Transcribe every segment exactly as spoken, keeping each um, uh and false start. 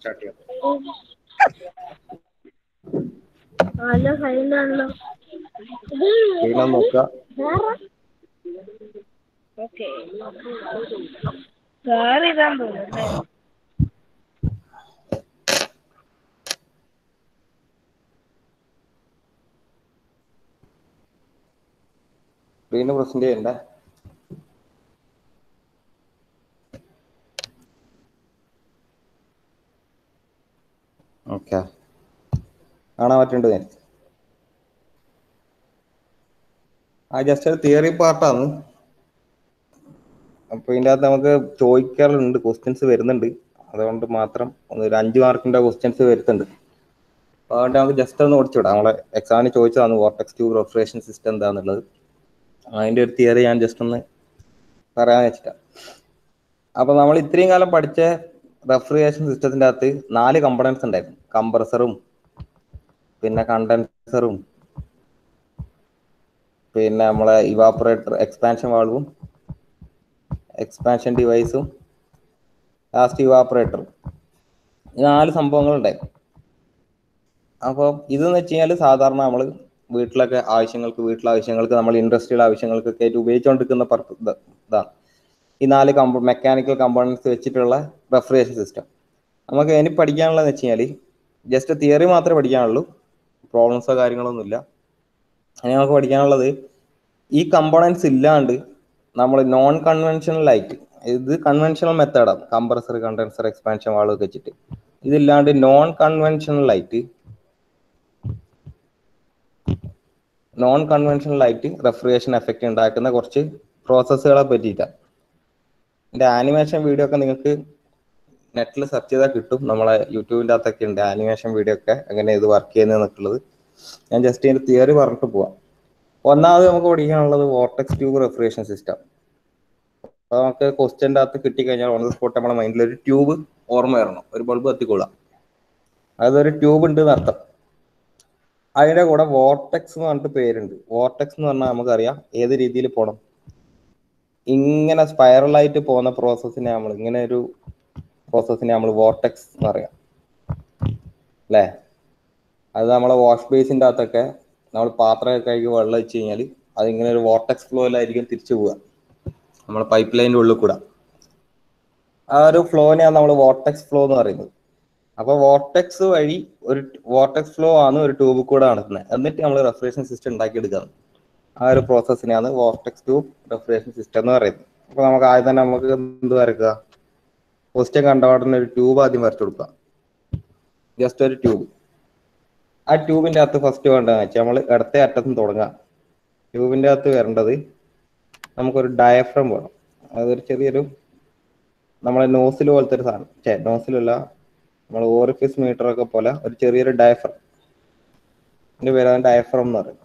Hello ഫൈനാണല്ലോ. നോക്കുക. Okay വേറെ ഇതാൻ തോന്നുന്നല്ലേ. സ്ക്രീന് പ്രസന്റ് ചെയ്യണ്ട. ഓക്കെ കാണാൻ പറ്റുന്നുണ്ട് ഞാൻ. ആ ജസ്റ്റ് ഒരു തിയറി പാർട്ടാണ്. അപ്പൊ ഇതിൻ്റെ അകത്ത് നമുക്ക് ചോദിക്കാറുണ്ട്, ക്വസ്റ്റ്യൻസ് വരുന്നുണ്ട്. അതുകൊണ്ട് മാത്രം ഒരു അഞ്ച് മാർക്കിന്റെ ക്വസ്റ്റ്യൻസ് വരുത്തുന്നുണ്ട്. അതുകൊണ്ട് നമുക്ക് ജസ്റ്റ് ഒന്ന് ഓടിച്ചുവിടാം. നമ്മളെ എക്സാമിന് ചോദിച്ചതാണ് വോർട്ടെക്സ് ട്യൂബ് റെഫ്രിജറേഷൻ സിസ്റ്റം എന്താണെന്നുള്ളത്. അതിൻ്റെ ഒരു തിയറി ഞാൻ ജസ്റ്റ് ഒന്ന് പറയാന്ന് വെച്ചിട്ടാണ്. അപ്പൊ നമ്മൾ ഇത്രയും കാലം പഠിച്ച റെഫ്രിജറേഷൻ സിസ്റ്റത്തിന്റെ അകത്ത് നാല് കമ്പണൻസ് ഉണ്ടായിരുന്നു. കംപ്രസറും പിന്നെ കണ്ടൻസറും പിന്നെ നമ്മളെ ഇവാപ്പറേറ്റർ എക്സ്പാൻഷൻ വാൾവും എക്സ്പാൻഷൻ ഡിവൈസും ലാസ്റ്റ് ഇവാപ്പറേറ്ററും. ഈ നാല് സംഭവങ്ങളുണ്ടായി. അപ്പോൾ ഇതെന്ന് വെച്ച് കഴിഞ്ഞാൽ സാധാരണ നമ്മൾ വീട്ടിലൊക്കെ ആവശ്യങ്ങൾക്ക് വീട്ടിലെ ആവശ്യങ്ങൾക്ക് നമ്മൾ ഇൻഡസ്ട്രിയൽ ആവശ്യങ്ങൾക്കൊക്കെ ആയിട്ട് ഉപയോഗിച്ചുകൊണ്ടിരിക്കുന്ന ഇതാണ് ഈ നാല് കമ്പ മെക്കാനിക്കൽ കമ്പോണൻസ് വെച്ചിട്ടുള്ള റെഫ്രിജറേഷൻ സിസ്റ്റം. നമുക്ക് ഇനി പഠിക്കാനുള്ളതെന്ന് വെച്ച് കഴിഞ്ഞാൽ ജസ്റ്റ് തിയറി മാത്രമേ പഠിക്കാനുള്ളൂ. പ്രോബ്ലംസോ കാര്യങ്ങളൊന്നുമില്ല. ഇനി നമുക്ക് പഠിക്കാനുള്ളത് ഈ കമ്പോണൻസ് ഇല്ലാണ്ട് നമ്മൾ നോൺ കൺവെൻഷണൽ ആയിട്ട്, ഇത് കൺവെൻഷണൽ മെത്തേഡാണ്, കംപ്രസർ കണ്ടൻസർ എക്സ്പാൻഷൻ വാൾവ് ഒക്കെ വെച്ചിട്ട്. ഇതില്ലാണ്ട് നോൺ കൺവെൻഷണൽ ആയിട്ട് നോൺ കൺവെൻഷണൽ ആയിട്ട് റെഫ്രിജറേഷൻ എഫക്റ്റ് ഉണ്ടാക്കുന്ന കുറച്ച് പ്രോസസ്സുകളെ പറ്റിയിട്ടാണ്. ഇതിന്റെ ആനിമേഷൻ വീഡിയോ ഒക്കെ നിങ്ങൾക്ക് നെറ്റിൽ സെർച്ച് ചെയ്താൽ കിട്ടും. നമ്മളെ യൂട്യൂബിൻ്റെ അകത്തൊക്കെ ഉണ്ട് ആനിമേഷൻ വീഡിയോ ഒക്കെ, എങ്ങനെ ഇത് വർക്ക് ചെയ്യുന്നതെന്നൊക്കെയുള്ളത്. ഞാൻ ജസ്റ്റ് ഇതിന്റെ തിയറി പറഞ്ഞിട്ട് പോവാം. ഒന്നാമത് നമുക്ക് പഠിക്കാനുള്ളത് വോർട്ടെക്സ് ട്യൂബ് റെഫ്രിജറേഷൻ സിസ്റ്റം. അപ്പോൾ നമുക്ക് ക്വസ്റ്റ്യൻ്റെ അകത്ത് കിട്ടിക്കഴിഞ്ഞാൽ ഓൺ ദ സ്പോട്ട് നമ്മുടെ മൈൻഡിൽ ഒരു ട്യൂബ് ഓർമ്മ വരണം, ഒരു ബൾബ് കത്തിക്കൊള്ളാം, അതൊരു ട്യൂബ് ഉണ്ട് എന്നർത്ഥം. അതിന്റെ കൂടെ വോർട്ടെക്സ് എന്ന് പറഞ്ഞിട്ട് പേരുണ്ട്. വോർട്ടെക്സ് എന്ന് പറഞ്ഞാൽ നമുക്കറിയാം ഏത് രീതിയിൽ പോകണം, ഇങ്ങനെ സ്പൈറലായിട്ട് പോകുന്ന പ്രോസസ്സിനെ നമ്മൾ ഇങ്ങനെ ഒരു പ്രോസസ്സിനെ നമ്മൾ വോർട്ടെക്സ് എന്ന് പറയാം അല്ലേ. അത് നമ്മളെ വാഷ് ബേസിൻ്റെ അകത്തൊക്കെ നമ്മൾ പാത്രമൊക്കെ കഴുകി വെള്ളം വെച്ച് കഴിഞ്ഞാൽ അതിങ്ങനെ ഒരു വോർട്ടെക്സ് ഫ്ലോയിലായിരിക്കും തിരിച്ചു പോവുക നമ്മൾ പൈപ്പ് ലൈനിൻ്റെ ഉള്ളിൽ കൂടെ. ആ ഒരു ഫ്ലോനെയാണ് നമ്മൾ വോർട്ടെക്സ് ഫ്ലോ എന്ന് പറയുന്നത്. അപ്പോൾ വോർട്ടെക്സ് വഴി ഒരു വോർട്ടെക്സ് ഫ്ലോ ആണ് ഒരു ട്യൂബിൽ കൂടെ നടക്കുന്നത്. എന്നിട്ട് നമ്മൾ റെഫ്രിജറേഷൻ സിസ്റ്റം ഉണ്ടാക്കിയെടുക്കുകയാണ്. ആ ഒരു പ്രോസസ്സിനെയാണ് വോർട്ടെക്സ് ട്യൂബ് റെഫ്രിജറേഷൻ സിസ്റ്റം എന്ന് പറയുന്നത്. അപ്പോൾ നമുക്ക് ആദ്യം തന്നെ നമുക്ക് എന്ത് വരക്കുക, ക്വസ്റ്റ്യൻ കണ്ടപാടുന്ന ഒരു ട്യൂബ് ആദ്യം വരച്ചു കൊടുക്കുക. ജസ്റ്റ് ഒരു ട്യൂബ്. ആ ട്യൂബിൻ്റെ അകത്ത് ഫസ്റ്റ് വേണ്ടതെന്ന് വെച്ചാൽ നമ്മൾ ഇടത്തെ അറ്റത്തും തുടങ്ങാം. ട്യൂബിൻ്റെ അകത്ത് വരേണ്ടത് നമുക്കൊരു ഡയഫ്രം വേണം. അതൊരു ചെറിയൊരു നമ്മളെ നോസിൽ പോലത്തെ ഒരു സാധനം, ചേ നോസിലല്ല, നമ്മൾ ഓറിഫിസ് മീറ്റർ ഒക്കെ പോലെ ഒരു ചെറിയൊരു ഡയഫ്രം. ഇതിന്റെ പേരാണ് ഡയഫ്രം എന്ന് പറയുന്നത്.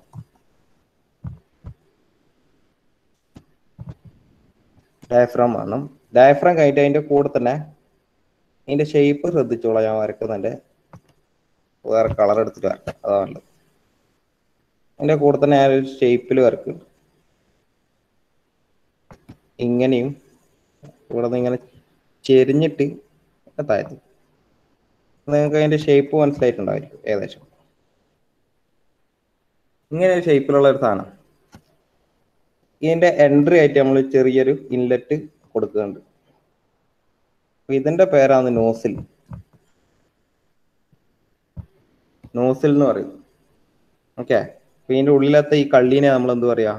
ഡയഫ്രം വേണം. ഡയഫ്രം കഴിഞ്ഞിട്ട് അതിന്റെ കൂടെ തന്നെ അതിന്റെ ഷേപ്പ് ശ്രദ്ധിച്ചോളാം. ഞാൻ വരക്കുന്നതിന്റെ വേറെ കളർ എടുത്തിട്ട് വരക്കാം, അതാണല്ലോ. അതിന്റെ കൂടെ തന്നെ ഞാൻ ഒരു ഷേപ്പിൽ വരക്കുന്നുണ്ട്. ഇങ്ങനെയും ഇവിടെ നിന്ന് ഇങ്ങനെ ചെരിഞ്ഞിട്ട് താഴ്ത്തി. നിങ്ങൾക്ക് അതിന്റെ ഷേപ്പ് മനസ്സിലായിട്ടുണ്ടായിരിക്കും ഏകദേശം. ഇങ്ങനെ ഒരു ഷേപ്പിലുള്ള ഒരു സാധനം. ഇതിന്റെ എൻട്രി ആയിട്ട് നമ്മൾ ചെറിയൊരു ഇൻലെറ്റ് കൊടുക്കുന്നുണ്ട്. ഇതിന്റെ പേരാണ് നോസിൽ. നോസിൽ എന്ന് പറയും. ഓക്കെ. അപ്പൊ ഇതിന്റെ ഉള്ളിലത്തെ ഈ കള്ളീനെ നമ്മൾ എന്ത് പറയാ,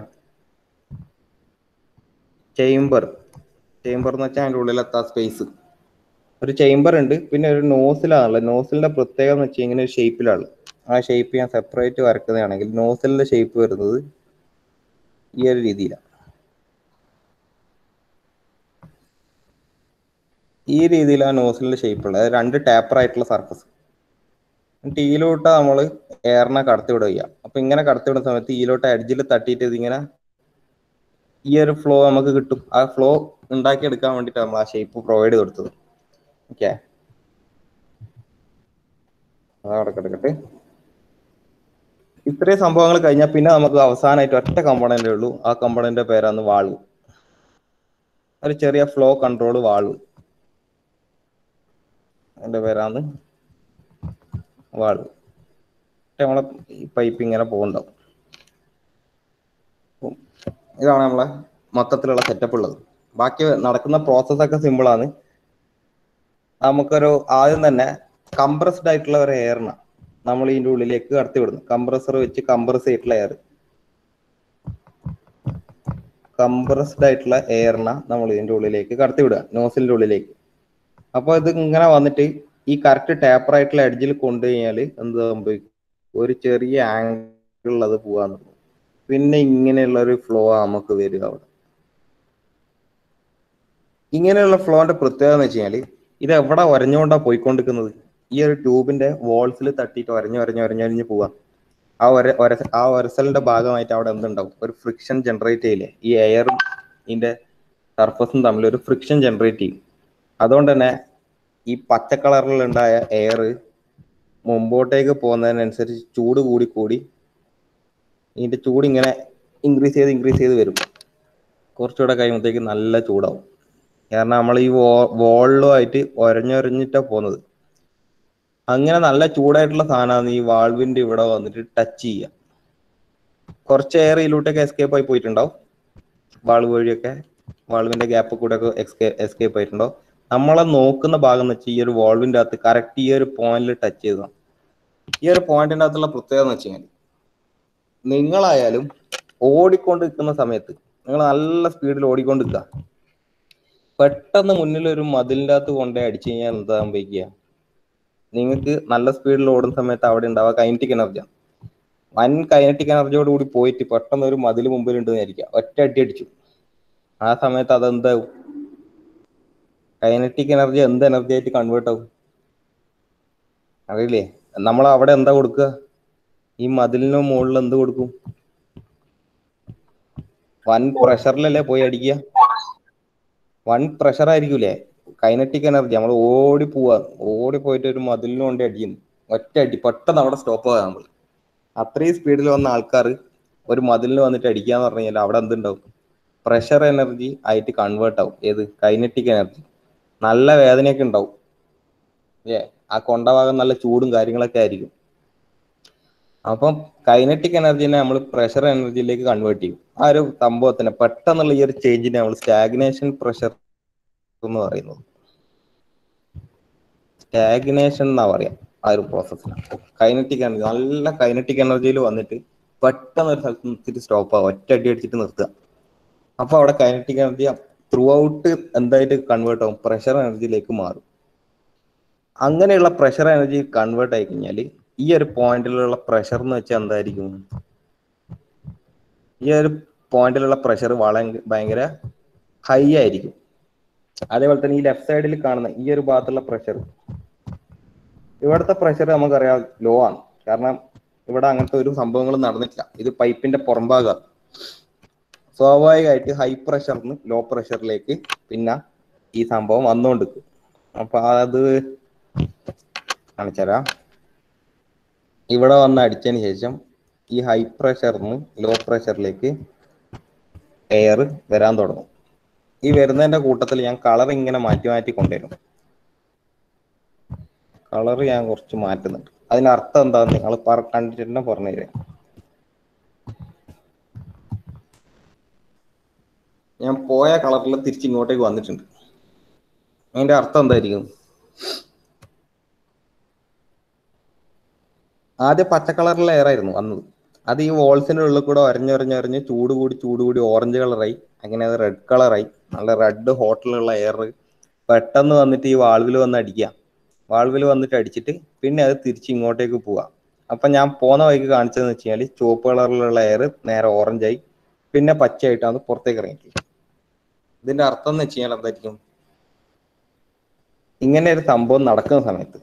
ചേംബർ. ചേംബർ എന്ന് വെച്ചാൽ അതിന്റെ ഉള്ളിലത്തെ സ്പേസ്. ഒരു ചേംബർ ഉണ്ട്, പിന്നെ ഒരു നോസിലാണുള്ളത്. നോസിലിന്റെ പ്രത്യേകത എന്ന് വെച്ചാൽ ഇങ്ങനെ ഒരു ഷേപ്പിലാണ്. ആ ഷേപ്പ് ഞാൻ സെപ്പറേറ്റ് വരക്കുന്നതാണെങ്കിൽ നോസിലിന്റെ ഷേപ്പ് വരുന്നത് ഈ ഒരു രീതിയിലാണ്. ഈ രീതിയിലാണ് നോസിലിന്റെ ഷേപ്പ് ഉള്ളത്. രണ്ട് ടാപ്പർ ആയിട്ടുള്ള സർഫസ്. എന്നിട്ട് ഈലോട്ട് നമ്മൾ എയറിനെ കടത്തി വിടുക. അപ്പൊ ഇങ്ങനെ കടത്തി വിടുന്ന സമയത്ത് ഈലോട്ട് എഡ്ജിൽ തട്ടിയിട്ട് ഇതിങ്ങനെ ഈ ഒരു ഫ്ലോ നമുക്ക് കിട്ടും. ആ ഫ്ലോ ഉണ്ടാക്കിയെടുക്കാൻ വേണ്ടിയിട്ട് നമ്മൾ ആ ഷേപ്പ് പ്രൊവൈഡ് കൊടുത്തത്. ഓക്കെ, അതവിടെ കിടക്കട്ടെ. ഇത്രയും സംഭവങ്ങൾ കഴിഞ്ഞാൽ പിന്നെ നമുക്ക് അവസാനമായിട്ട് ഒറ്റ കമ്പോണന്റേ ഉള്ളൂ. ആ കമ്പോണന്റിന്റെ പേരാണ് വാൾവ്. ഒരു ചെറിയ ഫ്ലോ കൺട്രോൾ വാൾവ്. എൻ്റെ പേരാണ് വാൾവ്. നമ്മളെ ഈ പൈപ്പ് ഇങ്ങനെ പോകുന്നുണ്ടാവും. ഇതാണ് നമ്മളെ മൊത്തത്തിലുള്ള സെറ്റപ്പ് ഉള്ളത്. ബാക്കി നടക്കുന്ന പ്രോസസ്സൊക്കെ സിമ്പിളാണ്. നമുക്കൊരു ആദ്യം തന്നെ കംപ്രസ്ഡ് ആയിട്ടുള്ള ഒരു എയറിന നമ്മൾ ഇതിൻ്റെ ഉള്ളിലേക്ക് കടത്തി വിടുന്നു. കംപ്രസർ വെച്ച് കംപ്രസ് ചെയ്തിട്ടുള്ള എയർ കംപ്രസ്ഡ് ആയിട്ടുള്ള എയറിന നമ്മൾ ഇതിൻ്റെ ഉള്ളിലേക്ക് കടത്തി വിടുക, നോസിലിൻ്റെ ഉള്ളിലേക്ക്. അപ്പോൾ ഇത് ഇങ്ങനെ വന്നിട്ട് ഈ കറക്റ്റ് ടേപ്പർ ആയിട്ടുള്ള എഡ്ജിൽ കൊണ്ടു കഴിഞ്ഞാൽ എന്ത് സംഭവിക്കും? ഒരു ചെറിയ ആംഗിളിൽ അത് പോകാന്ന്. പിന്നെ ഇങ്ങനെയുള്ള ഒരു ഫ്ലോ നമുക്ക് വരിക അവിടെ. ഇങ്ങനെയുള്ള ഫ്ലോന്റെ പ്രത്യേകത എന്ന് വെച്ച് കഴിഞ്ഞാൽ ഇത് എവിടെ ഒരഞ്ഞുകൊണ്ടാണ് പോയിക്കൊണ്ടിരിക്കുന്നത്? ഈ ഒരു ട്യൂബിന്റെ വോൾസിൽ തട്ടിയിട്ട് ഒരഞ്ഞ് ഒരഞ്ഞ് ഒരഞ്ഞൊരഞ്ഞ് പോവാം. ആ ഒര ഒര ആ ഒരസലിന്റെ ഭാഗമായിട്ട് അവിടെ എന്തുണ്ടാവും? ഒരു ഫ്രിക്ഷൻ ജനറേറ്റ് ചെയ്യില്ലേ? ഈ എയറും ഇതിന്റെ സർഫസും തമ്മിൽ ഒരു ഫ്രിക്ഷൻ ജനറേറ്റ് ചെയ്യും. അതുകൊണ്ട് തന്നെ ഈ പച്ച കളറിലുണ്ടായ എയർ മുമ്പോട്ടേക്ക് പോകുന്നതിനനുസരിച്ച് ചൂട് കൂടി കൂടി ഇതിന്റെ ചൂട് ഇങ്ങനെ ഇൻക്രീസ് ചെയ്ത് ഇൻക്രീസ് ചെയ്ത് വരും. കുറച്ചുകൂടെ കഴിയുമ്പോഴത്തേക്ക് നല്ല ചൂടാവും. കാരണം നമ്മൾ ഈ വോ വോളിലുമായിട്ട് ഒരഞ്ഞൊരഞ്ഞിട്ടാണ് പോകുന്നത്. അങ്ങനെ നല്ല ചൂടായിട്ടുള്ള സാധനമാണ് ഈ വാൾവിന്റെ ഇവിടെ വന്നിട്ട് ടച്ച് ചെയ്യുക. കുറച്ച് എയർ ഇതിലൂട്ടൊക്കെ എസ്കേപ്പ് ആയി പോയിട്ടുണ്ടാവും. വാൾവ് വഴിയൊക്കെ വാൾവിന്റെ ഗ്യാപ്പ് കൂടെ ഒക്കെ എസ്കേ എസ്കേപ്പ് ആയിട്ടുണ്ടാവും. നമ്മളെ നോക്കുന്ന ഭാഗം എന്ന് വെച്ചാൽ ഈ ഒരു വാൾവിന്റെ അകത്ത് കറക്റ്റ് ഈ ഒരു പോയിന്റിൽ ടച്ച് ചെയ്തതാണ്. ഈ ഒരു പോയിന്റിന്റെ അകത്തുള്ള പ്രത്യേകത എന്ന് വെച്ച് കഴിഞ്ഞാൽ നിങ്ങളായാലും ഓടിക്കൊണ്ട് നിൽക്കുന്ന സമയത്ത് നിങ്ങൾ നല്ല സ്പീഡിൽ ഓടിക്കൊണ്ടിരിക്കുക, പെട്ടെന്ന് മുന്നിൽ ഒരു മതിലിൻ്റെ അകത്ത് കൊണ്ടേ അടിച്ചു കഴിഞ്ഞാൽ എന്താ സംഭവിക്കുക? നിങ്ങൾക്ക് നല്ല സ്പീഡിൽ ഓടുന്ന സമയത്ത് അവിടെ ഉണ്ടാവുക കൈനറ്റിക് എനർജിയാണ്. വൻ കൈനറ്റിക് എനർജിയോട് കൂടി പോയിട്ട് പെട്ടെന്ന് ഒരു മതിൽ മുമ്പിൽ ഉണ്ടെന്ന് വിചാരിക്കുക, ഒറ്റ അടി അടിച്ചു. ആ സമയത്ത് അതെന്താവും? കൈനറ്റിക് എനർജി എന്ത് എനർജി ആയിട്ട് കൺവേർട്ട് ആവും അറിയില്ലേ? നമ്മൾ അവിടെ എന്താ കൊടുക്കുക? ഈ മതിലിന് മുകളിൽ എന്ത് കൊടുക്കും? വൻ പ്രഷറിലല്ലേ പോയി അടിക്കുക? വൺ പ്രഷർ ആയിരിക്കൂലേ കൈനറ്റിക് എനർജി. നമ്മൾ ഓടി പോവാ, ഓടി പോയിട്ട് ഒരു മതിലിന് കൊണ്ട് അടിക്കുന്നു, ഒറ്റ അടി, പെട്ടെന്ന് അവിടെ സ്റ്റോപ്പ് ആകാൻ. നമ്മൾ അത്രയും സ്പീഡിൽ വന്ന ആൾക്കാർ ഒരു മതിലിന് വന്നിട്ട് അടിക്കാന്ന് പറഞ്ഞു കഴിഞ്ഞാൽ അവിടെ എന്തുണ്ടാവും? പ്രഷർ എനർജി ആയിട്ട് കൺവേർട്ട് ആവും. ഏത്? Kinetic energy. നല്ല വേദനയൊക്കെ ഉണ്ടാവും. ഏ ആ കൊണ്ട ഭാഗം നല്ല ചൂടും കാര്യങ്ങളൊക്കെ ആയിരിക്കും. അപ്പം കൈനറ്റിക് എനർജിനെ നമ്മൾ പ്രഷർ എനർജിയിലേക്ക് കൺവേർട്ട് ചെയ്യും. ആ ഒരു സംഭവത്തിന് പെട്ടെന്നുള്ള ഈ ഒരു ചേഞ്ചിനെ നമ്മൾ സ്റ്റാഗ്നേഷൻ പ്രഷർ എന്ന് പറയുന്നത്. സ്റ്റാഗ്നേഷൻ എന്നാ പറയാം ആ ഒരു പ്രോസസ്സിന്. കൈനറ്റിക് എനർജി, നല്ല കൈനറ്റിക് എനർജിയിൽ വന്നിട്ട് പെട്ടെന്ന് ഒരു സ്ഥലത്ത് നിർത്തിയിട്ട് സ്റ്റോപ്പ് ആവുക, ഒറ്റ അടി അടിച്ചിട്ട് നിർത്തുക. അപ്പൊ അവിടെ കൈനറ്റിക് എനർജി ത്രൂ ഔട്ട് എന്തായിട്ട് കൺവേർട്ട് ആവും? പ്രഷർ എനർജിയിലേക്ക് മാറും. അങ്ങനെയുള്ള പ്രഷർ എനർജി കൺവേർട്ട് ആയി കഴിഞ്ഞാൽ ഈ ഒരു പോയിന്റിലുള്ള പ്രഷർ എന്ന് വെച്ചാൽ എന്തായിരിക്കും? ഈ ഒരു പോയിന്റിലുള്ള പ്രഷർ വളരെ ഭയങ്കര ഹൈ ആയിരിക്കും. അതേപോലെ തന്നെ ഈ ലെഫ്റ്റ് സൈഡിൽ കാണുന്ന ഈ ഒരു ഭാഗത്തുള്ള പ്രഷർ, ഇവിടുത്തെ പ്രഷർ നമുക്കറിയാം ലോ ആണ്. കാരണം ഇവിടെ അങ്ങനത്തെ ഒരു സംഭവങ്ങളും നടന്നിട്ടില്ല. ഇത് പൈപ്പിന്റെ പുറംഭാഗമാണ്. സ്വാഭാവികമായിട്ട് ഹൈ പ്രഷറിന് ലോ പ്രഷറിലേക്ക് പിന്നെ ഈ സംഭവം വന്നുകൊണ്ടിരിക്കും. അപ്പൊ അത് കാണിച്ചുതരാം. ഇവിടെ വന്ന് അടിച്ചതിന് ശേഷം ഈ ഹൈ പ്രഷറിന് ലോ പ്രഷറിലേക്ക് എയർ വരാൻ തുടങ്ങും. ഈ വരുന്നതിന്റെ കൂട്ടത്തിൽ ഞാൻ കളർ ഇങ്ങനെ മാറ്റി മാറ്റി കൊണ്ടുവരും. കളർ ഞാൻ കുറച്ച് മാറ്റുന്നുണ്ട്. അതിനർത്ഥം എന്താന്ന് നിങ്ങൾ കണ്ടിട്ട് തന്നെ പറഞ്ഞു തരാം. ഞാൻ പോയ കളറിൽ തിരിച്ച് ഇങ്ങോട്ടേക്ക് വന്നിട്ടുണ്ട്. അതിന്റെ അർത്ഥം എന്തായിരിക്കും? ആദ്യം പച്ച കളറിലുള്ള എയർ ആയിരുന്നു വന്നത്. അത് ഈ വോൾസിന്റെ ഉള്ളിൽ കൂടെ ഒരഞ്ഞൊരഞ്ഞൊരഞ്ഞ് ചൂട് കൂടി ചൂട് കൂടി ഓറഞ്ച് കളറായി. അങ്ങനെ അത് റെഡ് കളറായി. നല്ല റെഡ് ഹോട്ടലുള്ള എയർ പെട്ടെന്ന് വന്നിട്ട് ഈ വാൾവിൽ വന്ന് അടിക്കുക. വാൾവിൽ വന്നിട്ട് അടിച്ചിട്ട് പിന്നെ അത് തിരിച്ച് ഇങ്ങോട്ടേക്ക് പോവാം. അപ്പൊ ഞാൻ പോന്ന വഴിക്ക് കാണിച്ചതെന്ന് വെച്ച് കഴിഞ്ഞാൽ ചുവപ്പ് കളറിലുള്ള എയർ നേരെ ഓറഞ്ചായി, പിന്നെ പച്ചയായിട്ടാണ് പുറത്തേക്ക് ഇറങ്ങിയിട്ടുള്ളത്. ഇതിന്റെ അർത്ഥം എന്ന് വെച്ച് കഴിഞ്ഞാൽ എന്തായിരിക്കും? ഇങ്ങനെ ഒരു സംഭവം നടക്കുന്ന സമയത്ത്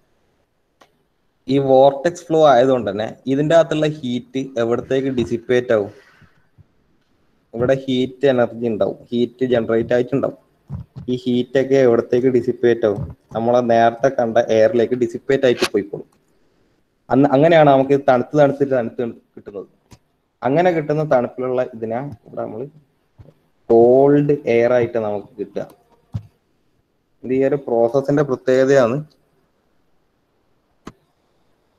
ഈ വോർട്ടെക്സ് ഫ്ലോ ആയതുകൊണ്ട് തന്നെ ഇതിൻ്റെ അകത്തുള്ള ഹീറ്റ് എവിടത്തേക്ക് ഡിസിപ്പേറ്റ് ആവും? ഇവിടെ ഹീറ്റ് എനർജി ഉണ്ടാവും, ഹീറ്റ് ജനറേറ്റ് ആയിട്ടുണ്ടാവും. ഈ ഹീറ്റൊക്കെ എവിടത്തേക്ക് ഡിസിപ്പേറ്റ് ആവും? നമ്മളെ നേരത്തെ കണ്ട എയറിലേക്ക് ഡിസിപ്പേറ്റ് ആയിട്ട് പോയിക്കോളും. അന്ന് അങ്ങനെയാണ് നമുക്ക് തണുത്ത് തണുത്തിട്ട് തണുത്ത് കിട്ടുന്നത്. അങ്ങനെ കിട്ടുന്ന തണുപ്പിലുള്ള ഇതിനെ ഇവിടെ നമ്മൾ കോൾഡ് എയർ ആയിട്ട് നമുക്ക് കിട്ടുക. ഇത് ഈ ഒരു പ്രോസസ്സിന്റെ പ്രത്യേകതയാണ്.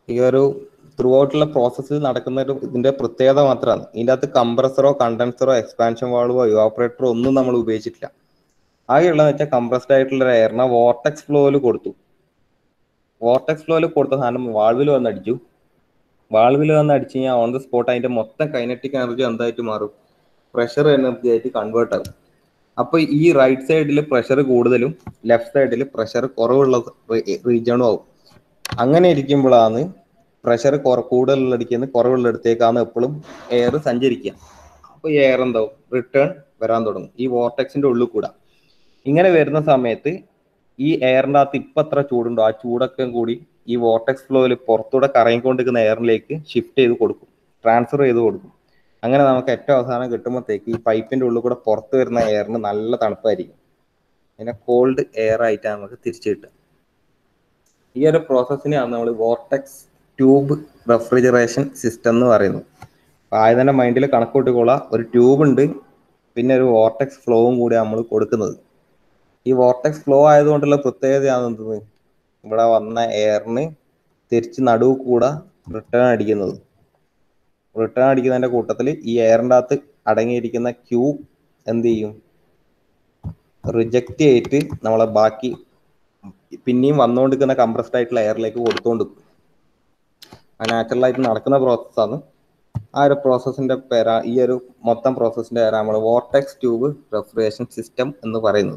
ഈ ഒരു ത്രൂ ഔട്ടുള്ള പ്രോസസ്സിൽ നടക്കുന്ന ഒരു ഇതിന്റെ പ്രത്യേകത മാത്രമാണ്. ഇതിൻ്റെ അകത്ത് കംപ്രസറോ കണ്ടൻസറോ എക്സ്പാൻഷൻ വാൾവോ ഇവാപ്പറേറ്ററോ ഒന്നും നമ്മൾ ഉപയോഗിച്ചിട്ടില്ല. ആകെയുള്ളതെന്ന് വെച്ചാൽ കംപ്രസ്ഡ് ആയിട്ടുള്ള ഒരു എയറിനെ വോർട്ടെക്സ് ഫ്ലോയിൽ കൊടുത്തു. വോർട്ടെക്സ് ഫ്ലോയിൽ കൊടുത്ത സാധനം വാൾവിൽ വന്ന് അടിച്ചു. വാൾവിൽ വന്ന് അടിച്ചു കഴിഞ്ഞാൽ ഓൺ ദ സ്പോട്ട് അതിന്റെ മൊത്തം കൈനറ്റിക് എനർജി എന്തായിട്ട് മാറും? പ്രഷർ എനർജി ആയിട്ട് കൺവേർട്ട് ആകും. അപ്പൊ ഈ റൈറ്റ് സൈഡിൽ പ്രഷർ കൂടുതലും ലെഫ്റ്റ് സൈഡിൽ പ്രഷർ കുറവുള്ള റീജിയണും ആവും. അങ്ങനെ ഇരിക്കുമ്പോഴാണ് പ്രഷർ കൂടുതലുള്ള അടിക്കുന്ന കുറവുള്ളിടത്തേക്കാണ് എപ്പോഴും എയർ സഞ്ചരിക്കുക. അപ്പൊ ഈ എയർ എന്താവും? റിട്ടേൺ വരാൻ തുടങ്ങും ഈ വോർട്ടെക്സിന്റെ ഉള്ളിൽ കൂടെ. ഇങ്ങനെ വരുന്ന സമയത്ത് ഈ എയറിന്റെ അകത്ത് ഇപ്പൊ എത്ര ചൂടുണ്ടോ ആ ചൂടൊക്കെ കൂടി ഈ വോർട്ടെക്സ് ഫ്ലോയിൽ പുറത്തൂടെ കറങ്ങിക്കൊണ്ടിരിക്കുന്ന എയറിലേക്ക് ഷിഫ്റ്റ് ചെയ്ത് കൊടുക്കും, ട്രാൻസ്ഫർ ചെയ്ത് കൊടുക്കും. അങ്ങനെ നമുക്ക് ഏറ്റവും അവസാനം കിട്ടുമ്പോഴത്തേക്ക് ഈ പൈപ്പിന്റെ ഉള്ളിൽ കൂടെ പുറത്ത് വരുന്ന എയറിന് നല്ല തണുപ്പായിരിക്കും. അതിനെ കോൾഡ് എയർ ആയിട്ടാണ് നമുക്ക് തിരിച്ചു കിട്ടുക. ഈ ഒരു പ്രോസസ്സിനെയാണ് നമ്മൾ വോർട്ടെക്സ് ട്യൂബ് റെഫ്രിജറേഷൻ സിസ്റ്റം എന്ന് പറയുന്നത്. അപ്പോൾ ആദ്യം തന്നെ മൈൻഡിൽ കണക്കൂട്ടിക്കൊള്ളാം, ഒരു ട്യൂബ് ഉണ്ട്, പിന്നെ ഒരു വോർട്ടെക്സ് ഫ്ലോവും കൂടി നമ്മൾ കൊടുക്കുന്നത്. ഈ വോർട്ടെക്സ് ഫ്ലോ ആയതുകൊണ്ടുള്ള പ്രത്യേകതയാണ് എന്തെന്ന്, ഇവിടെ വന്ന എയറിന് തിരിച്ച് നടുവ് കൂടെ റിട്ടേൺ അടിക്കുന്നത്. റിട്ടേൺ അടിക്കുന്നതിന്റെ കൂട്ടത്തിൽ ഈ എയറിൻ്റെ അകത്ത് അടങ്ങിയിരിക്കുന്ന ക്യൂ എന്ത് ചെയ്യും? റിജക്റ്റ് ചെയ്തിട്ട് നമ്മളെ ബാക്കി പിന്നെയും വന്നുകൊണ്ടിരിക്കുന്ന കംപ്രസ്ഡ് ആയിട്ടുള്ള എയറിലേക്ക് കൊടുത്തുകൊണ്ടിരിക്കും. ആ നാച്ചുറലായിട്ട് നടക്കുന്ന പ്രോസസ്സാണ്. ആ ഒരു പ്രോസസ്സിന്റെ പേരാ, ഈ ഒരു മൊത്തം പ്രോസസ്സിന്റെ പേരാ നമ്മൾ വോർട്ടെക്സ് ട്യൂബ് റെഫ്രിജറേഷൻ സിസ്റ്റം എന്ന് പറയുന്നത്.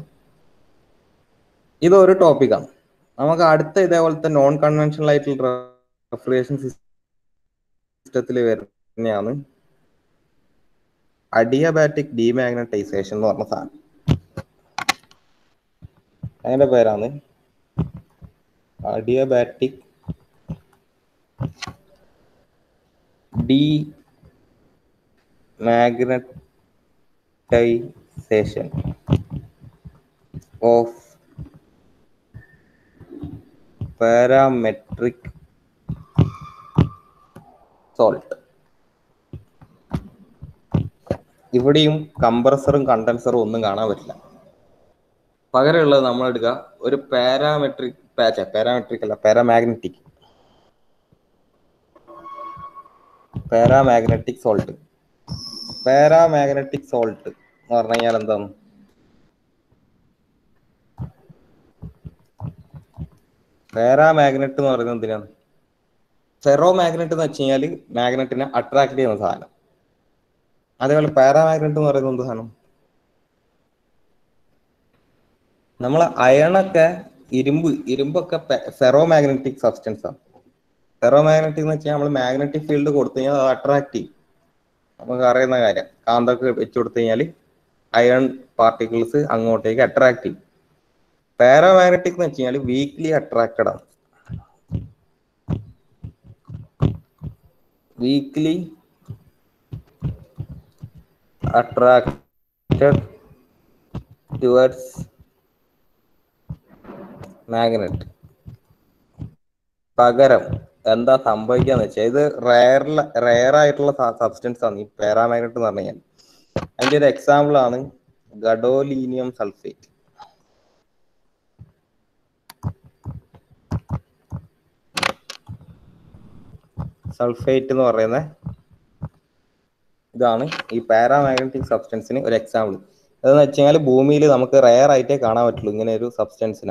ഇതൊരു ടോപ്പിക്കാണ്. നമുക്ക് അടുത്ത ഇതേപോലത്തെ നോൺ കൺവെൻഷണൽ ആയിട്ടുള്ള റെഫ്രിജറേഷൻ സിസ്റ്റത്തിൽ വരുന്നതാണ് അഡിയബാറ്റിക് ഡീമാഗ്നറ്റൈസേഷൻ എന്ന് പറഞ്ഞ സാധനം. അതിന്റെ പേരാണ് adiabatic demagnetization of parametric salt. ഇവിടെയും കംപ്രസറും കണ്ടൻസറും ഒന്നും കാണാൻ പറ്റില്ല. പകരമുള്ളത് നമ്മൾ എടുക്കുക ഒരു പാരാമെട്രിക് പാച്ച്, പാരാമെട്രിക് അല്ല paramagnetic paramagnetic salt. Paramagnetic salt എന്ന് പറഞ്ഞു കഴിഞ്ഞാൽ എന്താണ്? പാരാമാഗ്നറ്റ് എന്ന് പറയുന്നത് എന്തിനാണ്? ഫെറോ മാഗ്നറ്റ് എന്ന് വെച്ച് കഴിഞ്ഞാൽ മാഗ്നറ്റിനെ അട്രാക്ട് ചെയ്യുന്ന സാധനം. അതേപോലെ പാരാമാഗ്നറ്റ് എന്ന് പറയുന്നത് എന്ത് സാധനം? നമ്മളെ അയണൊക്കെ ഇരുമ്പ് ഇരുമ്പൊക്കെ ഫെറോ മാഗ്നറ്റിക് സബ്സ്റ്റൻസ് ആണ്. ഫെറോ മാഗ്നറ്റിക് എന്ന് വെച്ചാൽ നമ്മൾ മാഗ്നറ്റിക് ഫീൽഡ് കൊടുത്തു കഴിഞ്ഞാൽ അത് അട്രാക്ട് ചെയ്യും. നമുക്ക് അറിയുന്ന കാര്യം, കാന്തൊക്കെ വെച്ച് കൊടുത്തു കഴിഞ്ഞാൽ അയൺ പാർട്ടിക്കിൾസ് അങ്ങോട്ടേക്ക് അട്രാക്ട് ചെയ്യും. പാരാമാഗ്നറ്റിക് എന്ന് വെച്ച് കഴിഞ്ഞാൽ വീക്ക്ലി അട്രാക്റ്റഡ് ആണ്. Weakly attracted towards magnet. പകരം എന്താ സംഭവിക്കാന്ന് വെച്ചാൽ ഇത് റയർ റയർ ആയിട്ടുള്ള സബ്സ്റ്റൻസ് ആണ് ഈ പാരാമാഗ്നറ്റ് എന്ന് പറഞ്ഞു കഴിഞ്ഞാൽ. അതിന്റെ ഒരു എക്സാമ്പിൾ ആണ് ഗഡോലീനിയം സൾഫേറ്റ്. സൾഫേറ്റ് എന്ന് പറയുന്ന ഇതാണ് ഈ പാരാമാഗ്നറ്റിക് സബ്സ്റ്റൻസിന് ഒരു എക്സാമ്പിൾ. അതെന്ന് വെച്ച് കഴിഞ്ഞാൽ ഭൂമിയിൽ നമുക്ക് റയർ ആയിട്ടേ കാണാൻ പറ്റുള്ളൂ ഇങ്ങനെ ഒരു സബ്സ്റ്റൻസിനാ.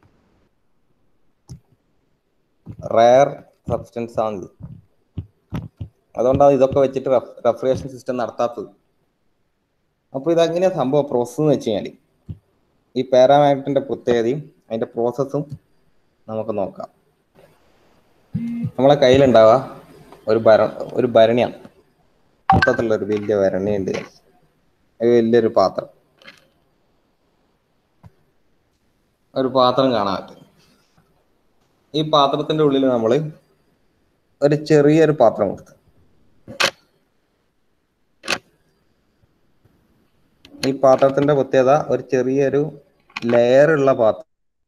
റയർ സബ്സ്റ്റൻസ് ആണിത്. അതുകൊണ്ടാണ് ഇതൊക്കെ വെച്ചിട്ട് റെഫ്രിജറേഷൻ സിസ്റ്റം നടത്താത്തത്. അപ്പൊ ഇതെങ്ങനെയാ സംഭവം പ്രോസസ് എന്ന് വെച്ച് കഴിഞ്ഞാൽ ഈ പാരാമാഗ്നറ്റിന്റെ പ്രത്യേകതയും അതിന്റെ പ്രോസസ്സും നമുക്ക് നോക്കാം. നമ്മളെ കയ്യിലുണ്ടാവുക ഒരു ഭര ഒരു ഭരണിയാണ്. മൊത്തത്തിലുള്ള ഒരു വലിയ ഭരണിയുണ്ട്, വലിയൊരു പാത്രം. ഒരു പാത്രം കാണാൻ പറ്റും. ഈ പാത്രത്തിന്റെ ഉള്ളിൽ നമ്മൾ ഒരു ചെറിയൊരു പാത്രം കൊടുത്തു. ഈ പാത്രത്തിന്റെ പ്രത്യേകത ഒരു ചെറിയൊരു ലെയർ ഉള്ള പാത്രം.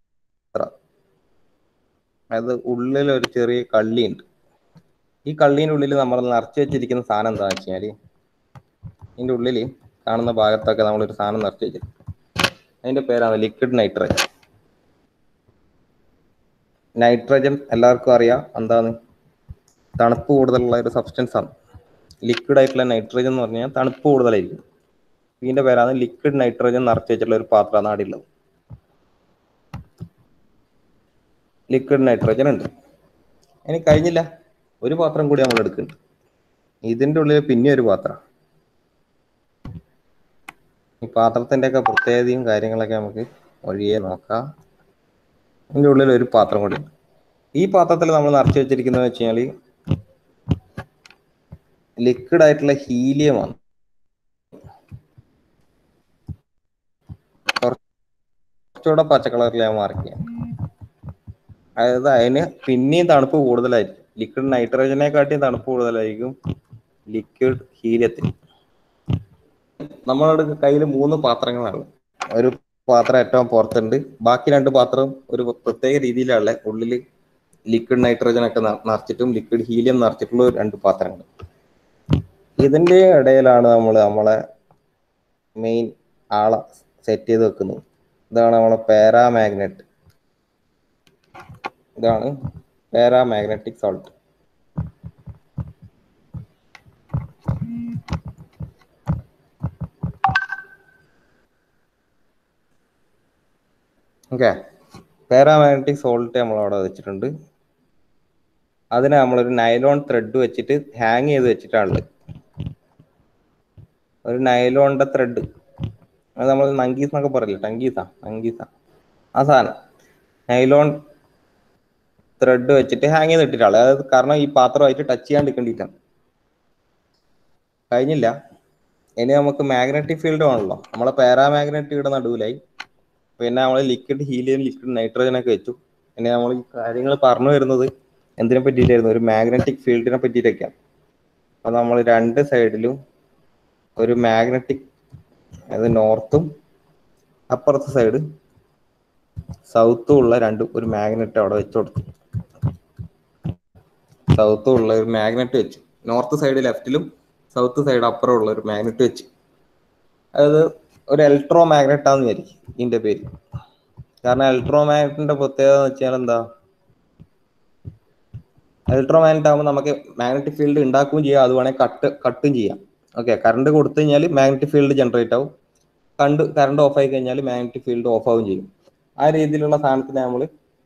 അത് ഉള്ളിൽ ഒരു ചെറിയ കള്ളിയുണ്ട്. ഈ കള്ളീൻ്റെ ഉള്ളിൽ നമ്മൾ നിറച്ച് വെച്ചിരിക്കുന്ന സാധനം എന്താണെന്ന് വെച്ച് കഴിഞ്ഞാൽ ഇതിൻ്റെ ഉള്ളിൽ കാണുന്ന ഭാഗത്തൊക്കെ നമ്മളൊരു സാധനം നിറച്ച് വെച്ചിരിക്കും. അതിന്റെ പേരാണ് ലിക്വിഡ് നൈട്രജൻ. നൈട്രജൻ എല്ലാവർക്കും അറിയാം എന്താണ്. തണുപ്പ് കൂടുതലുള്ള ഒരു സബ്സ്റ്റൻസ് ആണ്. ലിക്വിഡ് ആയിട്ടുള്ള നൈട്രജൻ എന്ന് പറഞ്ഞാൽ തണുപ്പ് കൂടുതലായിരിക്കും. ഇതിന്റെ പേരാണ് ലിക്വിഡ് നൈട്രജൻ നിറച്ച് വെച്ചിട്ടുള്ള ഒരു പാത്രമാണ് അടിയുള്ളത്. ലിക്വിഡ് നൈട്രജൻ ഉണ്ട്. ഇനി കഴിഞ്ഞില്ല, ഒരു പാത്രം കൂടി നമ്മൾ എടുക്കുന്നുണ്ട്. ഇതിന്റെ ഉള്ളിൽ പിന്നെ ഒരു പാത്രം. ഈ പാത്രത്തിന്റെ ഒക്കെ പ്രത്യേകതയും കാര്യങ്ങളൊക്കെ നമുക്ക് വഴിയെ നോക്കാം. ഇതിന്റെ ഉള്ളിൽ ഒരു പാത്രം കൂടി ഉണ്ട്. ഈ പാത്രത്തിൽ നമ്മൾ നിറച്ച് വെച്ചിരിക്കുന്നത് വെച്ച് കഴിഞ്ഞാൽ ലിക്വിഡ് ആയിട്ടുള്ള ഹീലിയമാണ്. കുറച്ചുകൂടെ പച്ചക്കളറിൽ ഞാൻ മാർക്ക് ചെയ്യാം. അതായത് അതിന് പിന്നെയും തണുപ്പ് കൂടുതലായിരിക്കും. ലിക്വിഡ് നൈട്രജനെക്കാട്ടിയും തണുപ്പ് കൂടുതലായിരിക്കും ലിക്വിഡ് ഹീലിയത്തിന്. നമ്മളുടെ കയ്യിൽ മൂന്ന് പാത്രങ്ങളാണ്. ഒരു പാത്രം ഏറ്റവും പുറത്തുണ്ട്, ബാക്കി രണ്ട് പാത്രം ഒരു പ്രത്യേക രീതിയിലുള്ള ഉള്ളിൽ ലിക്വിഡ് നൈട്രജൻ ഒക്കെ നിറച്ചിട്ടും ലിക്വിഡ് ഹീലിയം നിറച്ചിട്ടുള്ള രണ്ട് പാത്രങ്ങൾ. ഇതിന്റെ ഇടയിലാണ് നമ്മൾ നമ്മളെ മെയിൻ ആളെ സെറ്റ് ചെയ്ത് വെക്കുന്നത്. ഇതാണ് നമ്മളെ പാരാമാഗ്നറ്റ്. ഇതാണ് paramagnetic salt. Okay, paramagnetic salt നമ്മൾ അവിടെ വെച്ചിട്ടുണ്ട്. അതിനെ നമ്മളൊരു നൈലോൺ ത്രെഡ് വെച്ചിട്ട് ഹാങ് ചെയ്ത് വെച്ചിട്ടാണുള്ളത്. ഒരു നൈലോണിന്റെ ത്രെഡ്, അത് നമ്മൾ നങ്കീസ് എന്നൊക്കെ പറയില്ലേ, ടങ്കീസാ നങ്കീസ ആ സാധനം, നൈലോൺ ത്രെഡ് വെച്ചിട്ട് ഹാങ് ചെയ്ത് ഇട്ടിട്ടാണ്. അതായത് കാരണം ഈ പാത്രമായിട്ട് ടച്ച് ചെയ്യാണ്ടിരിക്കേണ്ടിട്ടാണ്. കഴിഞ്ഞില്ല, ഇനി നമുക്ക് മാഗ്നറ്റിക് ഫീൽഡ് ആണല്ലോ. നമ്മളെ പാരാമാഗ്നറ്റിയുടെ നടുവിലായി. പിന്നെ നമ്മൾ ലിക്വിഡ് ഹീലിയം ലിക്വിഡ് നൈട്രജൻ ഒക്കെ വെച്ചു. പിന്നെ നമ്മൾ ഈ കാര്യങ്ങൾ പറഞ്ഞു വരുന്നത് എന്തിനെ പറ്റിയിട്ടായിരുന്നു? ഒരു മാഗ്നറ്റിക് ഫീൽഡിനെ പറ്റിയിട്ടൊക്കെയാണ്. അപ്പൊ നമ്മൾ രണ്ട് സൈഡിലും ഒരു മാഗ്നറ്റിക്, അതായത് നോർത്തും അപ്പുറത്തെ സൈഡ് സൗത്തും ഉള്ള രണ്ട് ഒരു മാഗ്നറ്റ് അവിടെ വെച്ചു കൊടുത്തു. സൗത്തും ഉള്ള ഒരു മാഗ്നറ്റ് വെച്ചു. നോർത്ത് സൈഡ് ലെഫ്റ്റിലും സൗത്ത് സൈഡ് അപ്പുറം ഉള്ള ഒരു മാഗ്നറ്റ് വെച്ച്. അതായത് ഒരു ഇലക്ട്രോ മാഗ്നറ്റ് ആണെന്ന് വിചാരിക്കും ഇതിന്റെ പേര്. കാരണം ഇലക്ട്രോ മാഗ്നറ്റിന്റെ പ്രത്യേകത എന്ന് വെച്ചാൽ എന്താ? ഇലക്ട്രോ മാഗ്നറ്റ് ആകുമ്പോൾ നമുക്ക് മാഗ്നറ്റിക് ഫീൽഡ് ഉണ്ടാക്കുകയും ചെയ്യാം, അത് വേണമെങ്കിൽ കട്ട് കട്ടും ചെയ്യാം. ഓക്കെ, കറണ്ട് കൊടുത്തു കഴിഞ്ഞാൽ മാഗ്നറ്റിക് ഫീൽഡ് ജനറേറ്റ് ആവും. കണ്ട് കറണ്ട് ഓഫ് ആയി കഴിഞ്ഞാൽ മാഗ്നറ്റിക് ഫീൽഡ് ഓഫ് ആവുകയും ചെയ്യും. ആ രീതിയിലുള്ള സാധനത്തിന് നമ്മൾ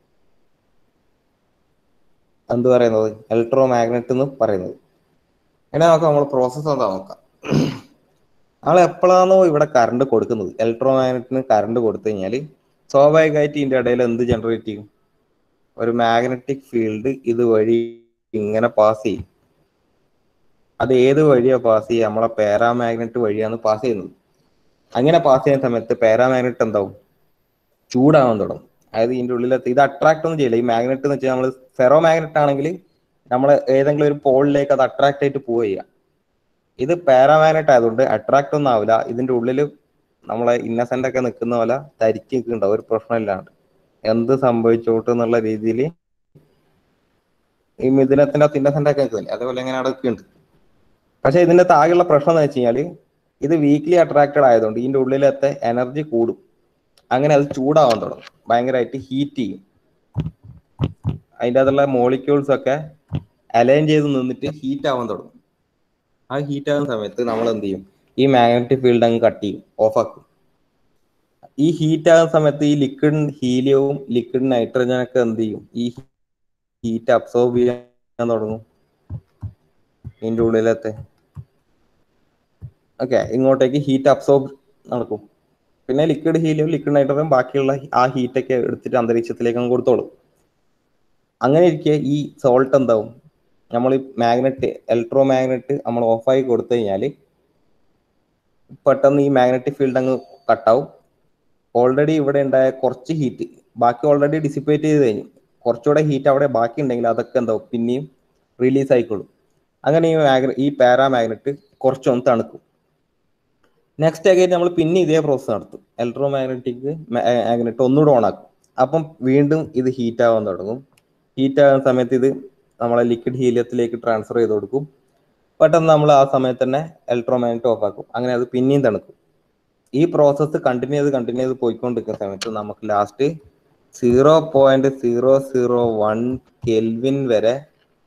എന്ത് പറയുന്നത്? ഇലക്ട്രോ മാഗ്നറ്റ് എന്ന് പറയുന്നത്. ഇങ്ങനെ നോക്കാം, നമ്മൾ പ്രോസസ്സ് എന്താ നോക്കാം. നമ്മൾ എപ്പോഴാണോ ഇവിടെ കറണ്ട് കൊടുക്കുന്നത്, ഇലക്ട്രോ മാഗ്നറ്റിന് കറണ്ട് കൊടുത്തു കഴിഞ്ഞാൽ സ്വാഭാവികമായിട്ട് ഇതിന്റെ ഇടയിൽ എന്ത് ജനറേറ്റ് ചെയ്യും? ഒരു മാഗ്നറ്റിക് ഫീൽഡ് ഇതുവഴി ഇങ്ങനെ പാസ് ചെയ്യും. അത് ഏത് വഴിയാ പാസ് ചെയ്യുക? നമ്മളെ പാരാമാഗ്നറ്റ് വഴിയാണ് പാസ് ചെയ്യുന്നത്. അങ്ങനെ പാസ് ചെയ്യുന്ന സമയത്ത് പാരാമാഗ്നറ്റ് എന്താവും? ചൂടാവാൻ തുടങ്ങും. അതായത് ഇതിന്റെ ഉള്ളിലെത്തി ഇത് അട്രാക്ട് ഒന്നും ചെയ്യില്ല. ഈ മാഗ്നറ്റ് എന്ന് വെച്ചാൽ നമ്മൾ ഫെറോ മാഗ്നറ്റ് ആണെങ്കിൽ നമ്മൾ ഏതെങ്കിലും ഒരു പോളിലേക്ക് അത് അട്രാക്ട് ആയിട്ട് പോവുക ചെയ്യുക. ഇത് പാരാമാഗ്നറ്റ് ആയതുകൊണ്ട് അട്രാക്ട് ഒന്നും ആവില്ല. ഇതിന്റെ ഉള്ളിൽ നമ്മളെ ഇന്നസെന്റ് ഒക്കെ നിൽക്കുന്ന പോലെ തരിച്ച് നിൽക്കുന്നുണ്ടാവും, ഒരു പ്രശ്നമില്ലാണ്ട്. എന്ത് സംഭവിച്ചോട്ട് എന്നുള്ള രീതിയിൽ ഈ മിഥുനത്തിന്റെ അകത്ത് ഇന്നസെന്റ് ഒക്കെ നിൽക്കുന്നില്ല, അതേപോലെ എങ്ങനെ നടക്കുന്നുണ്ട്. പക്ഷെ ഇതിന്റെ താഴെയുള്ള പ്രശ്നം എന്ന് വെച്ച് കഴിഞ്ഞാൽ ഇത് വീക്ക്ലി അട്രാക്റ്റഡ് ആയതുകൊണ്ട് ഇതിന്റെ ഉള്ളിലത്തെ എനർജി കൂടും. അങ്ങനെ അത് ചൂടാവാൻ തുടങ്ങും, ഭയങ്കരമായിട്ട് ഹീറ്റ് ചെയ്യും. അതിൻ്റെ അതുള്ള മോളിക്യൂൾസ് ഒക്കെ അലൈൻ ചെയ്ത് നിന്നിട്ട് ഹീറ്റ് ആവാൻ തുടങ്ങും. ആ ഹീറ്റ് ആകുന്ന സമയത്ത് നമ്മൾ എന്ത് ചെയ്യും? ഈ മാഗ്നറ്റിക് ഫീൽഡ് അങ്ങ് കട്ട് ചെയ്യും, ഓഫ് ആക്കും. ഈ ഹീറ്റ് ആകുന്ന സമയത്ത് ഈ ലിക്വിഡ് ഹീലിയവും ലിക്വിഡ് നൈട്രജനൊക്കെ എന്ത് ചെയ്യും? ഈ ഹീറ്റ് അബ്സോർബ് ചെയ്യാൻ തുടങ്ങും ഇതിൻ്റെ ഉള്ളിലത്തെ. ഓക്കെ, ഇങ്ങോട്ടേക്ക് ഹീറ്റ് അബ്സോർബ് നടക്കും. പിന്നെ ലിക്വിഡ് ഹീലിയം ലിക്വിഡ് നൈട്രജൻ ബാക്കിയുള്ള ആ ഹീറ്റൊക്കെ എടുത്തിട്ട് അന്തരീക്ഷത്തിലേക്ക് അങ്ങ് കൊടുത്തോളും. അങ്ങനെ ഇരിക്കെ ഈ സോൾട്ട് എന്താവും? നമ്മൾ മാഗ്നറ്റ് ഇലക്ട്രോ മാഗ്നറ്റ് നമ്മൾ ഓഫായി കൊടുത്തു കഴിഞ്ഞാൽ പെട്ടെന്ന് ഈ മാഗ്നറ്റിക് ഫീൽഡ് അങ്ങ് കട്ടാവും. ഓൾറെഡി ഇവിടെ ഉണ്ടായ കുറച്ച് ഹീറ്റ് ബാക്കി ഓൾറെഡി ഡിസിപ്പേറ്റ് ചെയ്ത് കഴിഞ്ഞു. കുറച്ചുകൂടെ ഹീറ്റ് അവിടെ ബാക്കി ഉണ്ടെങ്കിൽ അതൊക്കെ എന്താവും? പിന്നെയും റിലീസ് ആയിക്കോളും. അങ്ങനെ ഈ മാഗ്ന ഈ പാരാമാഗ്നറ്റ് കുറച്ചൊന്ന് തണുക്കും. നെക്സ്റ്റ് അഗൈൻ നമ്മൾ പിന്നെ ഇതേ പ്രോസസ് നടത്തും. ഇലക്ട്രോ മാഗ്നറ്റിക് മാഗ്നറ്റ് ഒന്നുകൂടെ ഓൺ ആക്കും. അപ്പം വീണ്ടും ഇത് ഹീറ്റ് ആവാൻ തുടങ്ങും. ഹീറ്റ് ആകുന്ന സമയത്ത് ഇത് നമ്മളെ ലിക്വിഡ് ഹീലിയത്തിലേക്ക് ട്രാൻസ്ഫർ ചെയ്ത് കൊടുക്കും. പെട്ടെന്ന് നമ്മൾ ആ സമയത്ത് തന്നെ ഇലക്ട്രോ മാഗ്നറ്റ് ഓഫ് ആക്കും. അങ്ങനെ അത് പിന്നെയും തണുക്കും. ഈ പ്രോസസ്സ് കണ്ടിന്യൂ ചെയ്ത് കണ്ടിന്യൂ ചെയ്ത് പോയിക്കൊണ്ടിരിക്കുന്ന സമയത്ത് നമുക്ക് last zero point zero zero one kelvin വരെ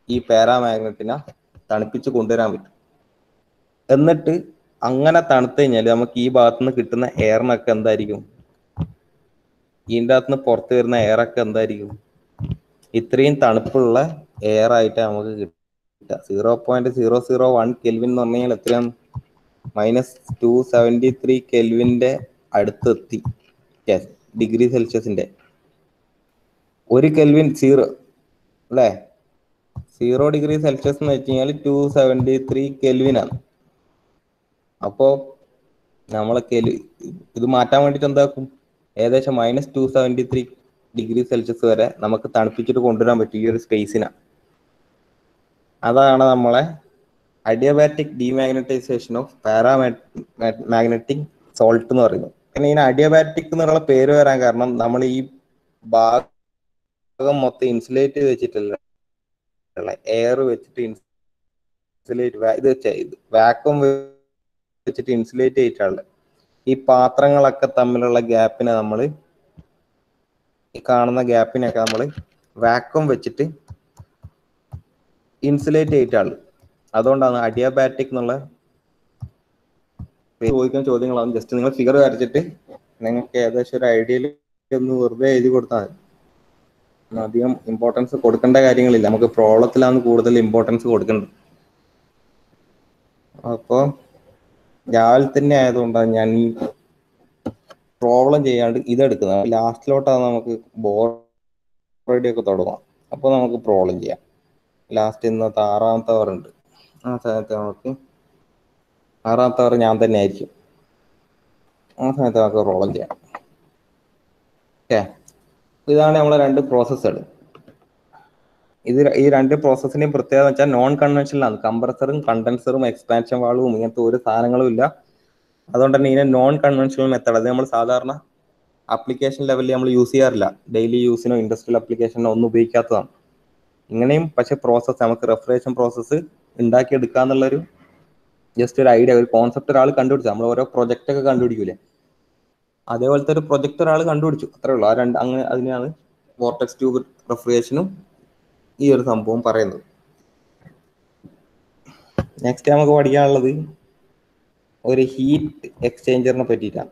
ഈ പാരാമാഗ്നറ്റിനെ തണുപ്പിച്ച് കൊണ്ടുവരാൻ പറ്റും. എന്നിട്ട് അങ്ങനെ തണുത്തു കഴിഞ്ഞാൽ നമുക്ക് ഈ ഭാഗത്തു നിന്ന് കിട്ടുന്ന എയറിനൊക്കെ എന്തായിരിക്കും, ഇതിൻ്റെ അകത്ത് നിന്ന് പുറത്ത് വരുന്ന എയറൊക്കെ എന്തായിരിക്കും, ഇത്രയും തണുപ്പുള്ള എയർ ആയിട്ട് നമുക്ക് കിട്ടുക. Zero point zero zero one kelvin എന്ന് പറഞ്ഞു കഴിഞ്ഞാൽ എത്രയാണ്, മൈനസ് ടു സെവൻറ്റി ത്രീ കെൽവിൻ്റെ അടുത്തെത്തി. ഡിഗ്രി സെൽഷ്യസിന്റെ ഒരു കെൽവിൻ സീറോ അല്ലേ, സീറോ ഡിഗ്രി സെൽഷ്യസ് എന്ന് വെച്ച് കഴിഞ്ഞാൽ ടു സെവൻറ്റി ത്രീ കെൽവിനാണ്. അപ്പോ നമ്മളെ കെലി ഇത് മാറ്റാൻ വേണ്ടിട്ട് എന്താക്കും, ഏകദേശം minus two seventy three degree celsius വരെ നമുക്ക് തണുപ്പിച്ചിട്ട് കൊണ്ടുവരാൻ പറ്റും ഈ ഒരു സ്പേസിനെ. അതാണ് നമ്മളെ adiabatic demagnetization of paramagnetic salt എന്ന് പറയുന്നത്. പിന്നെ ഇതിന് അഡിയബാറ്റിക് എന്നുള്ള പേര് വരാൻ കാരണം നമ്മൾ ഈ ഭാഗം മൊത്തം ഇൻസുലേറ്റ് ചെയ്ത് വെച്ചിട്ടില്ല, എയർ വെച്ചിട്ട് ഇൻസുലേറ്റ് ഇത് വെച്ച വാക്വം വെച്ചിട്ട് ഇൻസുലേറ്റ് ചെയ്തിട്ടുള്ള ഈ പാത്രങ്ങളൊക്കെ തമ്മിലുള്ള ഗ്യാപ്പിനെ നമ്മൾ ഈ കാണുന്ന ഗ്യാപ്പിനൊക്കെ നമ്മൾ വാക്വം വെച്ചിട്ട് ഇൻസുലേറ്റ് ചെയ്തിട്ടാണ്. അതുകൊണ്ടാണ് അഡിയബാറ്റിക് എന്നുള്ള ചോദിക്കുന്ന ചോദ്യങ്ങളാണ്. ജസ്റ്റ് നിങ്ങൾ ഫിഗർ വരച്ചിട്ട് നിങ്ങൾക്ക് ഏകദേശം ഒരു ഐഡിയയിൽ ഒന്ന് വെറുതെ എഴുതി കൊടുത്താൽ മതി. അധികം ഇമ്പോർട്ടൻസ് കൊടുക്കേണ്ട കാര്യങ്ങളില്ല, നമുക്ക് പ്രോബ്ലത്തിലാണ് കൂടുതൽ ഇമ്പോർട്ടൻസ് കൊടുക്കേണ്ടത്. അപ്പോൾ രാവിലെ തന്നെ ആയതുകൊണ്ടാണ് ഞാൻ ഈ പ്രോബ്ലം ചെയ്യാണ്ട് ഇതെടുക്കുന്നത്. ലാസ്റ്റിലോട്ടാണ് നമുക്ക് ബോർഡ് ഒക്കെ തുടങ്ങാം. അപ്പോൾ നമുക്ക് പ്രോബ്ലം ചെയ്യാം. ലാസ്റ്റ് ഇന്നത്തെ ആറാമത്തെ അവർ ഉണ്ട്, ആ സമയത്ത് നമുക്ക് ആറാമത്തെ അവർ ഞാൻ തന്നെ ആയിരിക്കും. ആ സമയത്ത് നമുക്ക് പ്രോബ്ലം ചെയ്യാം. ഓക്കെ, ഇതാണ് നമ്മളെ രണ്ട് പ്രോസസ്സുകൾ. ഇത് ഈ രണ്ട് പ്രോസസ്സിന്റെയും പ്രത്യേകത വെച്ചാൽ നോൺ കൺവെൻഷനലാണ്. കംപ്രസറും കണ്ടൻസറും എക്സ്പാൻഷൻ വാൾവും ഇങ്ങനത്തെ ഒരു സാധനങ്ങളും ഇല്ല. അതുകൊണ്ട് തന്നെ ഇതിനെ നോൺ കൺവെൻഷണൽ മെത്തേഡ്, അത് നമ്മൾ സാധാരണ ആപ്ലിക്കേഷൻ ലെവലിൽ നമ്മൾ യൂസ് ചെയ്യാറില്ല. ഡെയിലി യൂസിനോ ഇൻഡസ്ട്രിയൽ ആപ്ലിക്കേഷനോ ഒന്നും ഉപയോഗിക്കാത്തതാണ്. ഇങ്ങനെയും പക്ഷെ പ്രോസസ്സ് നമുക്ക് റെഫ്രിജറേഷൻ പ്രോസസ്സ് ഉണ്ടാക്കിയെടുക്കാന്നുള്ളൊരു ജസ്റ്റ് ഒരു ഐഡിയ, ഒരു കോൺസെപ്റ്റ് ഒരാൾ കണ്ടുപിടിച്ചു. നമ്മൾ ഓരോ പ്രൊജക്റ്റ് ഒക്കെ കണ്ടുപിടിക്കൂലേ, അതേപോലത്തെ ഒരു പ്രൊജക്റ്റ് ഒരാൾ കണ്ടുപിടിച്ചു, അത്രേ ഉള്ളൂ. ആ രണ്ട് അങ്ങനെ അതിനാണ് വോർട്ടെക്സ് ട്യൂബ് റെഫ്രിജറേഷനും ഈ ഒരു സംഭവം പറയുന്നത്. നെക്സ്റ്റ് നമുക്ക് പഠിക്കാനുള്ളത് ഒരു ഹീറ്റ് എക്സ്ചേഞ്ചറിനെ പറ്റിയിട്ടാണ്.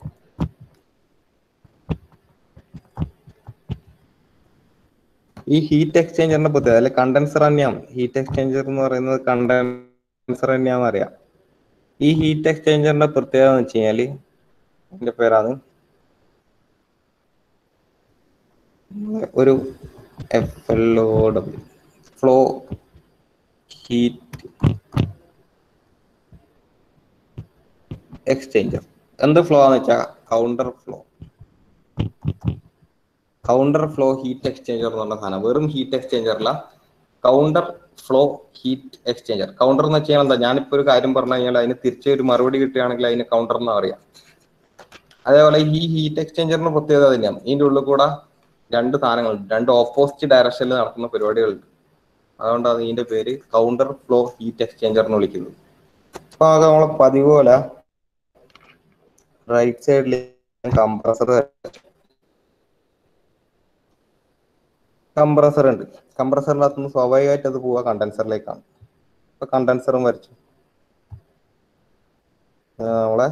ഈ ഹീറ്റ് എക്സ്ചേഞ്ചറിനെ പറ്റി അല്ലെ കണ്ടൻസർ തന്നെയാണ്. ഹീറ്റ് എക്സ്ചേഞ്ചർ എന്ന് പറയുന്നത് കണ്ടൻസർ തന്നെയാണെന്ന് അറിയാം. ഈ ഹീറ്റ് എക്സ്ചേഞ്ചറിന്റെ പ്രത്യേകത എന്ന് വെച്ച് കഴിഞ്ഞാല് ഇതിന്റെ പേരാണ് ഒരു F L O W, flow heat exchanger. എന്ത് ഫ്ലോ എന്ന് വെച്ചാൽ counter flow. Counter flow heat exchanger എന്ന് പറഞ്ഞ സാധനം വെറും ഹീറ്റ് എക്സ്ചേഞ്ചർ അല്ല, counter flow heat exchanger. Counter എന്ന് വെച്ചാൽ എന്താ, ഞാനിപ്പോ ഒരു കാര്യം പറഞ്ഞു കഴിഞ്ഞാൽ അതിന് തിരിച്ച് ഒരു മറുപടി കിട്ടുകയാണെങ്കിൽ അതിന് കൗണ്ടർ എന്ന് പറയാം. അതേപോലെ ഈ ഹീറ്റ് എക്സ്ചേഞ്ചറിന് പ്രത്യേകത തന്നെയാണ്, ഇതിന്റെ ഉള്ളിൽ കൂടെ രണ്ട് സാധനങ്ങളുണ്ട്, രണ്ട് ഓപ്പോസിറ്റ് ഡയറക്ഷനിൽ നടക്കുന്ന പരിപാടികളുണ്ട്. അതുകൊണ്ടാണ് ഇതിന്റെ പേര് കൗണ്ടർ ഫ്ലോ ഹീറ്റ് എക്സ്ചേഞ്ചർ എന്ന് വിളിക്കുന്നത്. അപ്പൊ അത് നമ്മളെ പതിവ് പോലെ റൈറ്റ് സൈഡിൽ കംപ്രസർ കംപ്രസർ ഉണ്ട്. കംപ്രസറിൻ്റെ അകത്തുനിന്ന് സ്വാഭാവികമായിട്ട് അത് പോവുക കണ്ടൻസറിലേക്കാണ്. ഇപ്പൊ കണ്ടൻസറും വരച്ചു. നമ്മളെ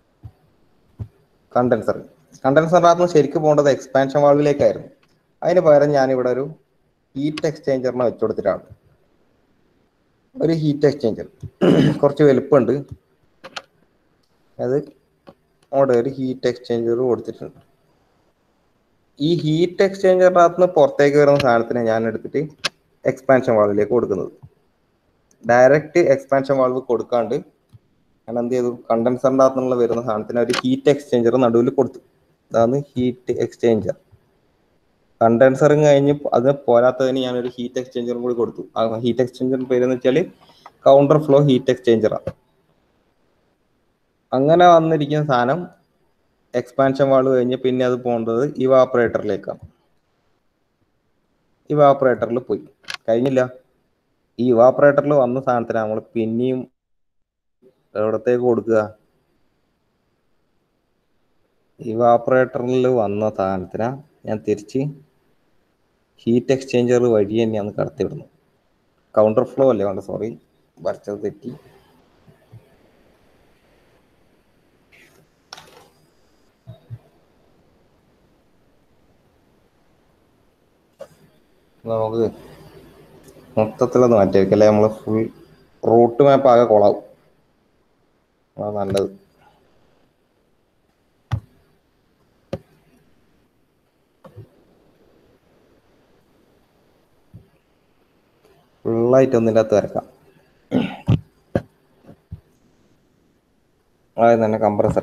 കണ്ടൻസർ കണ്ടൻസറിൻ്റെ അകത്തുനിന്ന് ശരിക്കും പോകേണ്ടത് എക്സ്പാൻഷൻ വാൾവിലേക്കായിരുന്നു. അതിന് പകരം ഞാനിവിടെ ഒരു ഹീറ്റ് എക്സ്ചേഞ്ചറിനെ വെച്ചു കൊടുത്തിട്ടാണ്. ഒരു ഹീറ്റ് എക്സ്ചേഞ്ചർ കുറച്ച് വലുപ്പമുണ്ട്, അത് അവിടെ ഒരു ഹീറ്റ് എക്സ്ചേഞ്ചർ കൊടുത്തിട്ടുണ്ട്. ഈ ഹീറ്റ് എക്സ്ചേഞ്ചറിൻ്റെ അകത്തുനിന്ന് പുറത്തേക്ക് വരുന്ന സാധനത്തിന് ഞാൻ എടുത്തിട്ട് എക്സ്പാൻഷൻ വാൾവിലേക്ക് കൊടുക്കുന്നത്. ഡയറക്റ്റ് എക്സ്പാൻഷൻ വാൾവ് കൊടുക്കാണ്ട് ഞാൻ എന്ത് ചെയ്തു, കണ്ടൻസറിൻ്റെ അകത്തുനിന്നുള്ള വരുന്ന സാധനത്തിന് ഒരു ഹീറ്റ് എക്സ്ചേഞ്ചർ നടുവിൽ കൊടുത്തു. അതാണ് ഹീറ്റ് എക്സ്ചേഞ്ചർ. കണ്ടൻസറും കഴിഞ്ഞ് അത് പോരാത്തതിന് ഞാനൊരു ഹീറ്റ് എക്സ്ചേഞ്ചറും കൂടി കൊടുത്തു. ആ ഹീറ്റ് എക്സ്ചേഞ്ചറിന്റെ പേരെന്ന് വെച്ചാൽ കൗണ്ടർ ഫ്ലോ ഹീറ്റ് എക്സ്ചേഞ്ചറാണ്. അങ്ങനെ വന്നിരിക്കുന്ന സാധനം എക്സ്പാൻഷൻ വാൾവ് കഴിഞ്ഞ് പിന്നെ അത് പോകേണ്ടത് ഇവാപ്പറേറ്ററിലേക്കാണ്. ഇവാപ്പറേറ്ററിൽ പോയി കഴിഞ്ഞില്ല. ഈ ഇവാപ്പറേറ്ററിൽ വന്ന സാധനത്തിന് നമ്മൾ പിന്നെയും എവിടത്തേക്ക് കൊടുക്കുക, ഇവാപ്പറേറ്ററിൽ വന്ന സാധനത്തിന് ഞാൻ തിരിച്ച് ഹീറ്റ് എക്സ്ചേഞ്ചർ വഴി തന്നെയാണ് കടത്തിവിടുന്നത്. കൗണ്ടർ ഫ്ലോ അല്ലേ വേണ്ട, സോറി വരച്ചത് തെറ്റി. നമുക്ക് മൊത്തത്തിലൊന്ന് മാറ്റി വെക്കാം, അല്ലെ നമ്മള് ഫുൾ റൂട്ട് മാപ്പ് ആകെ കൊളാവും. അതാ നല്ലത്. ഫുള്ളായിട്ട് ഒന്നിൻ്റെ അകത്ത് വരക്കാം. ആദ്യം തന്നെ കംപ്രസർ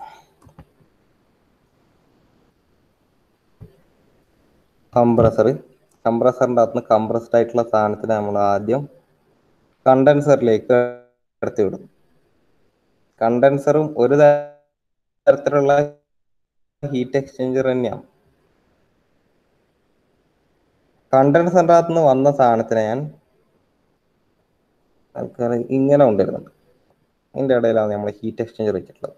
കംപ്രസർ കംപ്രസറിൻ്റെ അകത്ത് നിന്ന് കംപ്രസ്ഡ് ആയിട്ടുള്ള സാധനത്തിന് നമ്മൾ ആദ്യം കണ്ടൻസറിലേക്ക് കടത്തി വിടും. കണ്ടൻസറും ഒരു തരത്തിലുള്ള ഹീറ്റ് എക്സ്ചേഞ്ചർ തന്നെയാണ്. കണ്ടൻസറിൻ്റെ അകത്ത് നിന്ന് വന്ന സാധനത്തിനെ ഞാൻ ആൾക്കാർ ഇങ്ങനെ കൊണ്ടുവരുന്നുണ്ട്. ഇതിൻ്റെ ഇടയിലാണ് നമ്മൾ ഹീറ്റ് എക്സ്ചേഞ്ചർ വെച്ചിട്ടുള്ളത്.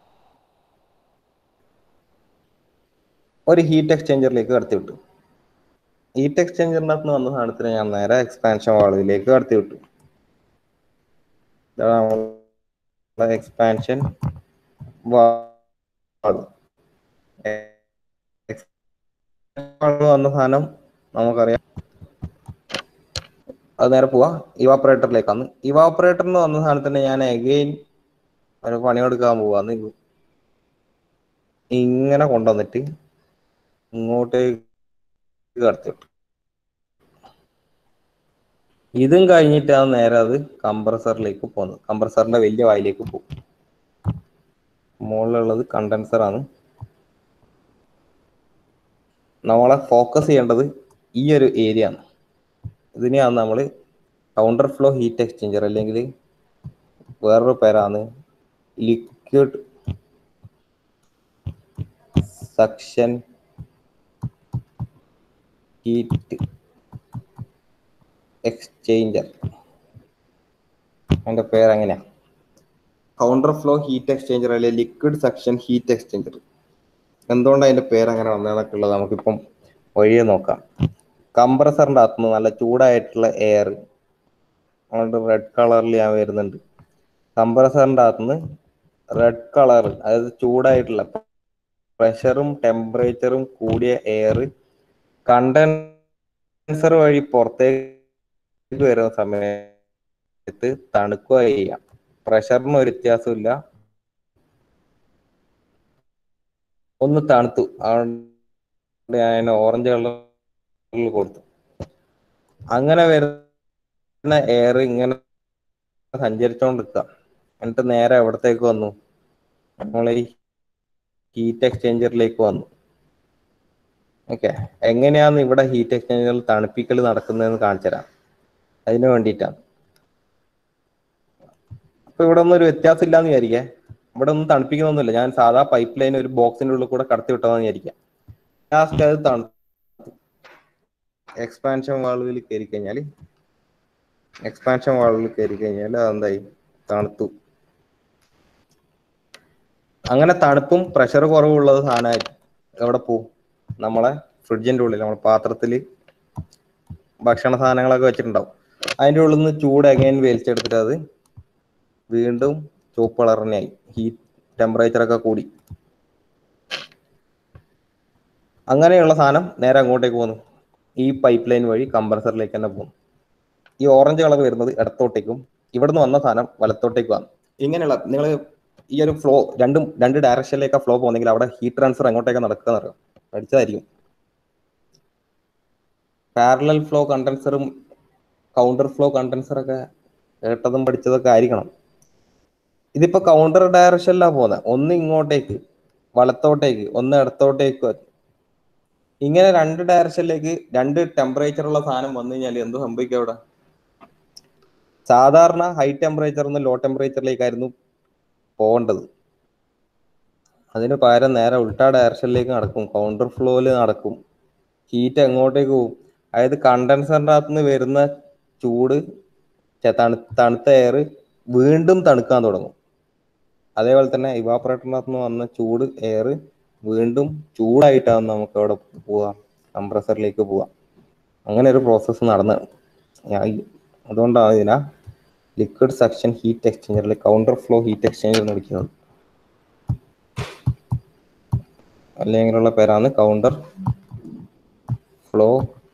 ഒരു ഹീറ്റ് എക്സ്ചേഞ്ചറിലേക്ക് കടത്തി വിട്ടു. ഹീറ്റ് എക്സ്ചേഞ്ചറിൻ്റെ അകത്ത് നിന്ന് വന്ന സാധനത്തിന് ഞാൻ നേരെ എക്സ്പാൻഷൻ വാൾവിലേക്ക് കടത്തി വിട്ടു. ഇതാണ് എക്സ്പാൻഷൻ വാൾവ്. വന്ന സാധനം നമുക്കറിയാം, അത് നേരെ പോവാ ഇവാപ്പറേറ്ററിലേക്കാണ്. ഇവാപ്പറേറ്ററിന് വന്ന സാധനത്തിന് ഞാൻ അഗെയിൻ ഒരു പണിയെടുക്കാൻ പോവാന്ന് ഇങ്ങനെ കൊണ്ടുവന്നിട്ട് ഇങ്ങോട്ടേക്ക് കടത്തി വിട്ടു. ഇതും കഴിഞ്ഞിട്ടാണ് നേരെ അത് കംപ്രസറിലേക്ക് പോകുന്നത്. കംപ്രസറിന്റെ വലിയ വായിലേക്ക് പോകും. മുകളിലുള്ളത് കണ്ടൻസറാണ്. നമ്മളെ ഫോക്കസ് ചെയ്യേണ്ടത് ഈ ഒരു ഏരിയ ആണ്. ഇതിനെയാണ് നമ്മൾ കൗണ്ടർ ഫ്ലോ ഹീറ്റ് എക്സ്ചേഞ്ചർ, അല്ലെങ്കിൽ വേറൊരു പേരാണ് ലിക്വിഡ് സക്ഷൻ ഹീറ്റ് എക്സ്ചേഞ്ചർ. അതിന്റെ പേര് എങ്ങനെയാ? കൗണ്ടർ ഫ്ലോ ഹീറ്റ് എക്സ്ചേഞ്ചർ അല്ലെ ലിക്വിഡ് സക്ഷൻ ഹീറ്റ് എക്സ്ചേഞ്ചർ. എന്തുകൊണ്ട് അതിന്റെ പേര് അങ്ങനെ വന്നതൊക്കെ ഉള്ളത് നമുക്കിപ്പം വഴിയെ നോക്കാം. കംപ്രസറിന്റെ അകത്തുനിന്ന് നല്ല ചൂടായിട്ടുള്ള എയർ റെഡ് കളറിൽ ഞാൻ വരുന്നുണ്ട്. കംപ്രസറിന്റെ അകത്തുനിന്ന് റെഡ് കളർ, അതായത് ചൂടായിട്ടുള്ള പ്രഷറും ടെമ്പറേച്ചറും കൂടിയ എയർ കണ്ടൻസർ വഴി പുറത്തേക്ക് വരുന്ന സമയത്ത് തണുക്കുക ചെയ്യാം. പ്രഷറിന് ഒരു വ്യത്യാസമില്ല, ഒന്ന് തണുത്തു. അതുകൊണ്ട് ഞാൻ ഓറഞ്ച് കളറിൽ കൊടുത്തു. അങ്ങനെ വരുന്ന എയർ ഇങ്ങനെ സഞ്ചരിച്ചോണ്ടിരിക്കുക. എന്നിട്ട് നേരെ എവിടത്തേക്ക് വന്നു? നമ്മൾ ഈ ഹീറ്റ് എക്സ്ചേഞ്ചറിലേക്ക് വന്നു. ഓക്കെ, എങ്ങനെയാണ് ഇവിടെ ഹീറ്റ് എക്സ്ചേഞ്ചറിൽ തണുപ്പിക്കൽ നടക്കുന്നതെന്ന് കാണിച്ചു തരാം. അതിന് വേണ്ടിയിട്ടാണ്. അപ്പൊ ഇവിടെ ഒന്നും ഒരു വ്യത്യാസം ഇല്ലാന്ന് വിചാരിക്കേ. ഇവിടെ ഒന്നും തണുപ്പിക്കുന്നൊന്നുമില്ല. ഞാൻ സാധാ പൈപ്പ് ലൈൻ ഒരു ബോക്സിന്റെ ഉള്ളിൽ കൂടെ കടത്തി വിട്ടതെന്ന് വിചാരിക്കാം. ലാസ്റ്റ് അത് തണുത്തു. എക്സ്പാൻഷൻ വാൾവിൽ കയറി കഴിഞ്ഞാൽ എക്സ്പാൻഷൻ വാൾവിൽ കയറി കഴിഞ്ഞാൽ അതെന്തായി? തണുത്തു. അങ്ങനെ തണുപ്പും പ്രഷർ കുറവുള്ളത് സാധനമായി എവിടെ പോവും? നമ്മളെ ഫ്രിഡ്ജിന്റെ ഉള്ളിൽ, നമ്മളെ പാത്രത്തിൽ ഭക്ഷണ സാധനങ്ങളൊക്കെ വെച്ചിട്ടുണ്ടാവും. അതിൻ്റെ ഉള്ളിൽ നിന്ന് ചൂട് അഗൈൻ വലിച്ചെടുത്തിട്ട് അത് വീണ്ടും ചുവപ്പ് കളറിനായി. ഹീറ്റ് ടെമ്പറേച്ചറൊക്കെ കൂടി. അങ്ങനെയുള്ള സാധനം നേരെ അങ്ങോട്ടേക്ക് പോകുന്നു. ഈ പൈപ്പ് ലൈൻ വഴി കംപ്രസറിലേക്ക് തന്നെ പോകും. ഈ ഓറഞ്ച് കളർ വരുന്നത് ഇടത്തോട്ടേക്കും, ഇവിടുന്ന് വന്ന സാധനം വലത്തോട്ടേക്കുമാണ്. ഇങ്ങനെയുള്ള നിങ്ങൾ ഈ ഒരു ഫ്ലോ രണ്ടും രണ്ട് ഡയറക്ഷനിലേക്കാണ് ഫ്ലോ പോകുന്നെങ്കിൽ അവിടെ ഹീറ്റ് ട്രാൻസ്ഫർ എങ്ങോട്ടേക്കാണ് നടക്കുക എന്നറിയാം. പഠിച്ചതായിരിക്കും. പാരലൽ ഫ്ലോ കണ്ടൻസറും കൗണ്ടർ ഫ്ലോ കണ്ടൻസറൊക്കെ കേട്ടതും പഠിച്ചതൊക്കെ ആയിരിക്കണം. ഇതിപ്പോ കൗണ്ടർ ഡയറക്ഷനിലാണ് പോകുന്നത്. ഒന്ന് ഇങ്ങോട്ടേക്ക് വലത്തോട്ടേക്ക്, ഒന്ന് ഇടത്തോട്ടേക്ക്. ഇങ്ങനെ രണ്ട് ഡയറക്ഷനിലേക്ക് രണ്ട് ടെമ്പറേച്ചർ ഉള്ള സാധനം വന്നു കഴിഞ്ഞാൽ എന്ത് സംഭവിക്കും? അവിടെ സാധാരണ ഹൈ ടെമ്പറേച്ചർ നിന്ന് ലോ ടെമ്പറേച്ചറിലേക്കായിരുന്നു പോകേണ്ടത്. അതിന് പകരം നേരെ ഉൾട്ടാ ഡയറക്ഷനിലേക്ക് നടക്കും. കൗണ്ടർ ഫ്ലോയിൽ നടക്കും. ഹീറ്റ് എങ്ങോട്ടേക്ക് പോകും? അതായത് കണ്ടൻസറിൻ്റെ അകത്ത് നിന്ന് വരുന്ന ചൂട്, തണു തണുത്ത എയർ വീണ്ടും തണുക്കാൻ തുടങ്ങും. അതേപോലെ തന്നെ ഇവാപ്പറേറ്ററിൻ്റെ അകത്ത് നിന്ന് വന്ന ചൂട് എയർ വീണ്ടും ചൂടായിട്ടാണ് നമുക്ക് അവിടെ പോവാം, കംപ്രസറിലേക്ക് പോവാം. അങ്ങനെ ഒരു പ്രോസസ്സ് നടന്നു. ഞാൻ അതുകൊണ്ടാണ് ഇതിനെ ലിക്വിഡ് സക്ഷൻ ഹീറ്റ് എക്സ്ചേഞ്ചറിൽ കൗണ്ടർ ഫ്ലോ ഹീറ്റ് എക്സ്ചേഞ്ചർ എന്ന് വിളിക്കുന്നത്. അല്ലെങ്കിലുള്ള പേരാണ് കൗണ്ടർ ഫ്ലോ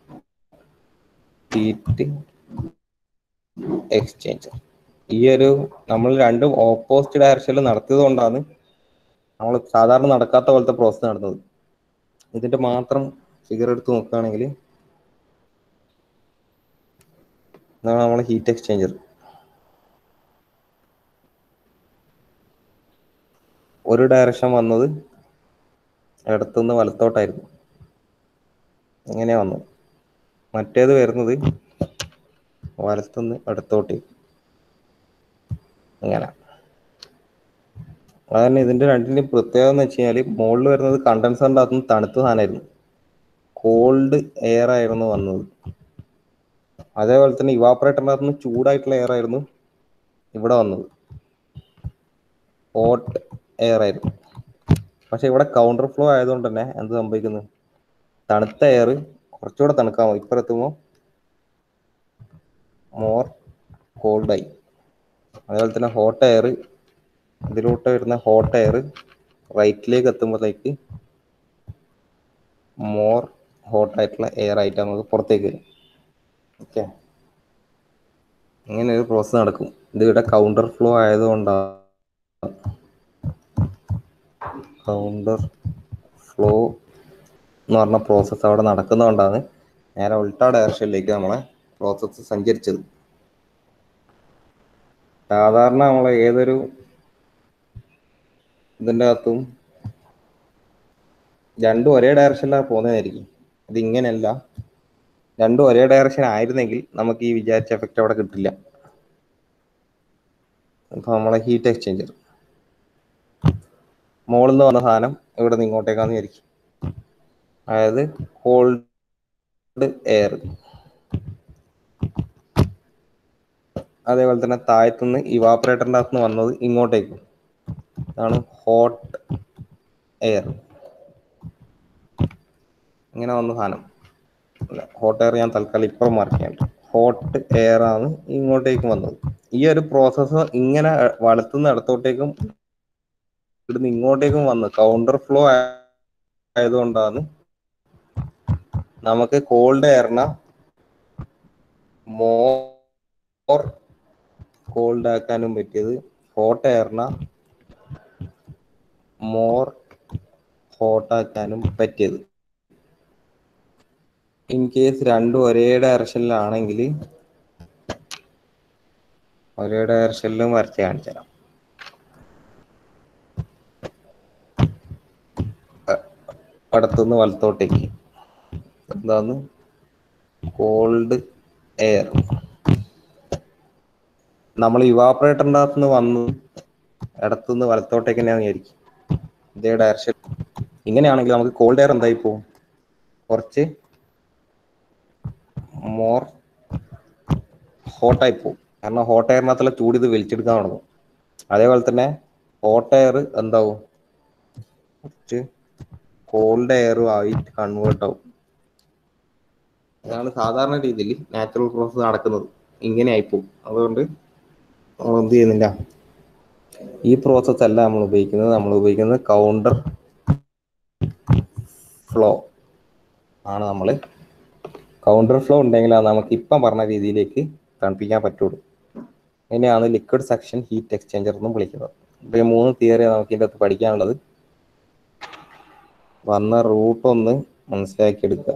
ഹീറ്റ് എക്സ്ചേഞ്ചർ. ഈ ഒരു നമ്മൾ രണ്ടും ഓപ്പോസിറ്റ് ഡയറക്ഷനിൽ നടത്തിയത് കൊണ്ടാണ് നമ്മൾ സാധാരണ നടക്കാത്ത പോലത്തെ പ്രോസസ്സ് നടന്നത്. ഇതിന്റെ മാത്രം ഫിഗർ എടുത്ത് നോക്കുകയാണെങ്കിൽ ഇതാണ് നമ്മൾ ഹീറ്റ് എക്സ്ചേഞ്ചർ. ഒരു ഡയറക്ഷൻ വന്നത് ഇടത്തുനിന്ന് വലത്തോട്ടായിരുന്നു, ഇങ്ങനെ വന്നു. മറ്റേത് വരുന്നത് വലത്തുനിന്ന് ഇടത്തോട്ട്, ഇങ്ങനെ. അതന്നെ ഇതിന്റെ രണ്ടിന്റെയും പ്രത്യേകത എന്ന് വെച്ച് കഴിഞ്ഞാൽ മുകളിൽ വരുന്നത് കണ്ടൻസറിന്റെ അകത്തുനിന്ന് തണുത്ത സാധനമായിരുന്നു, കോൾഡ് എയർ ആയിരുന്നു വന്നത്. അതേപോലെ തന്നെ ഇവാപ്പറേറ്ററിന്റെ അകത്തുനിന്ന് ചൂടായിട്ടുള്ള എയർ ആയിരുന്നു ഇവിടെ വന്നത്, ഹോട്ട് എയർ ആയിരുന്നു. പക്ഷെ ഇവിടെ കൗണ്ടർ ഫ്ലോ ആയതുകൊണ്ട് തന്നെ എന്ത് സംഭവിക്കുന്നു, തണുത്ത എയർ കുറച്ചുകൂടെ തണുക്കാമോ, ഇപ്പുറത്തുമ്പോൾ മോർ കോൾഡായി. അതേപോലെ തന്നെ ഹോട്ട് എയർ, ഇതിലോട്ട് വരുന്ന ഹോട്ട് എയർ റൈറ്റിലേക്ക് എത്തുമ്പോഴത്തേക്ക് മോർ ഹോട്ടായിട്ടുള്ള എയർ ആയിട്ട് നമുക്ക് പുറത്തേക്ക് വരും. ഓക്കെ, ഇങ്ങനെ ഒരു പ്രോസസ്സ് നടക്കും. ഇത് ഇവിടെ കൗണ്ടർ ഫ്ലോ ആയതുകൊണ്ടാണ് കൗണ്ടർ ഫ്ലോ എന്ന് പറഞ്ഞ പ്രോസസ്സ് അവിടെ നടക്കുന്നതുകൊണ്ടാണ് നേരെ ഉൾട്ടാ ഡയറക്ഷനിലേക്ക് നമ്മളെ പ്രോസസ്സ് സഞ്ചരിച്ചത്. സാധാരണ നമ്മൾ ഏതൊരു ഇതിൻ്റെ അകത്തും രണ്ടും ഒരേ ഡയറക്ഷനിലാണ് പോകുന്നതായിരിക്കും. ഇത് ഇങ്ങനെയല്ല, രണ്ടും ഒരേ ഡയറക്ഷൻ ആയിരുന്നെങ്കിൽ നമുക്ക് ഈ വിചാരിച്ച എഫക്റ്റ് അവിടെ കിട്ടില്ല. ഇപ്പൊ നമ്മളെ ഹീറ്റ് എക്സ്ചേഞ്ചർ മുകളിൽ നിന്ന് വന്ന സാധനം ഇവിടെ നിന്ന് ഇങ്ങോട്ടേക്കാന്ന് വിചാരിക്കും, അതായത് കോൾഡ് എയർ. അതേപോലെ തന്നെ താഴത്തുനിന്ന് ഇവാപ്പറേറ്ററിൻ്റെ അകത്ത് നിന്ന് വന്നത് ഇങ്ങോട്ടേക്ക്, അതാണ് ഹോട്ട് എയർ. ഇങ്ങനെ വന്ന സാധനം ഹോട്ട് എയർ ഞാൻ തൽക്കാലം ഇപ്പുറം മാർക്ക് ചെയ്യാനുണ്ട്. ഹോട്ട് എയർ ആണ് ഇങ്ങോട്ടേക്ക് വന്നത്. ഈ ഒരു പ്രോസസ്സ് ഇങ്ങനെ വലത്തുനിന്ന് ഇടത്തോട്ടേക്കും ഇവിടുന്ന് ഇങ്ങോട്ടേക്കും വന്ന് കൗണ്ടർ ഫ്ലോ ആയതുകൊണ്ടാണ് നമുക്ക് കോൾഡ് എയറിനെ മോർ കോൾഡ് ആക്കാനും പറ്റിയത്, ഹോട്ട് എയറിനെ മോർ ഹോട്ട് ആക്കാനും പറ്റിയത്. ഇൻ കേസ് രണ്ടും ഒരേ ഡയറക്ഷനിലാണെങ്കിൽ ഒരേ ഡയറക്ഷനിലും വരച്ച് കാണിച്ചു തരാം. അടുത്തുനിന്ന് വലത്തോട്ടേക്ക് എന്താന്ന് കോൾഡ് എയർ. നമ്മൾ ഇവാപ്പറേറ്ററിൻ്റെ അകത്ത് നിന്ന് വന്ന് ഇടത്തുനിന്ന് വലത്തോട്ടേക്ക് തന്നെയാന്ന് വിചാരിക്കും, ഇതേ ഡയറക്ഷൻ. ഇങ്ങനെയാണെങ്കിൽ നമുക്ക് കോൾഡ് എയർ എന്തായി പോവും, കുറച്ച് മോർ ഹോട്ടായി പോവും. കാരണം ഹോട്ട് എയറിനകത്തുള്ള ചൂട് ഇത് വലിച്ചെടുക്കാൻ തുടങ്ങും. അതേപോലെ തന്നെ ഹോട്ട് എയർ എന്താവും, കുറച്ച് കോൾഡ് എയറും ആയിട്ട് കൺവേർട്ട് ആവും. അതാണ് സാധാരണ രീതിയിൽ നാച്ചുറൽ പ്രോസസ്സ് നടക്കുന്നത്, ഇങ്ങനെ ആയിപ്പോവും. അതുകൊണ്ട് നമ്മൾ എന്ത് ചെയ്യുന്നില്ല, ഈ പ്രോസസ്സ് അല്ല നമ്മൾ ഉപയോഗിക്കുന്നത്. നമ്മൾ ഉപയോഗിക്കുന്നത് കൗണ്ടർ ഫ്ലോ ആണ്. നമ്മൾ കൗണ്ടർ ഫ്ലോ ഉണ്ടെങ്കിലാണ് നമുക്ക് ഇപ്പം പറഞ്ഞ രീതിയിലേക്ക് തണുപ്പിക്കാൻ പറ്റുള്ളൂ. ഇതിനെയാണ് ലിക്വിഡ് സക്ഷൻ ഹീറ്റ് എക്സ്ചേഞ്ചർ എന്നും വിളിക്കുന്നത്. ഇപ്പൊ ഈ മൂന്ന് തിയറി നമുക്ക് ഇതിൻ്റെ അകത്ത് പഠിക്കാനുള്ളത്. വന്ന റൂട്ട് ഒന്ന് മനസ്സിലാക്കി എടുക്കുക.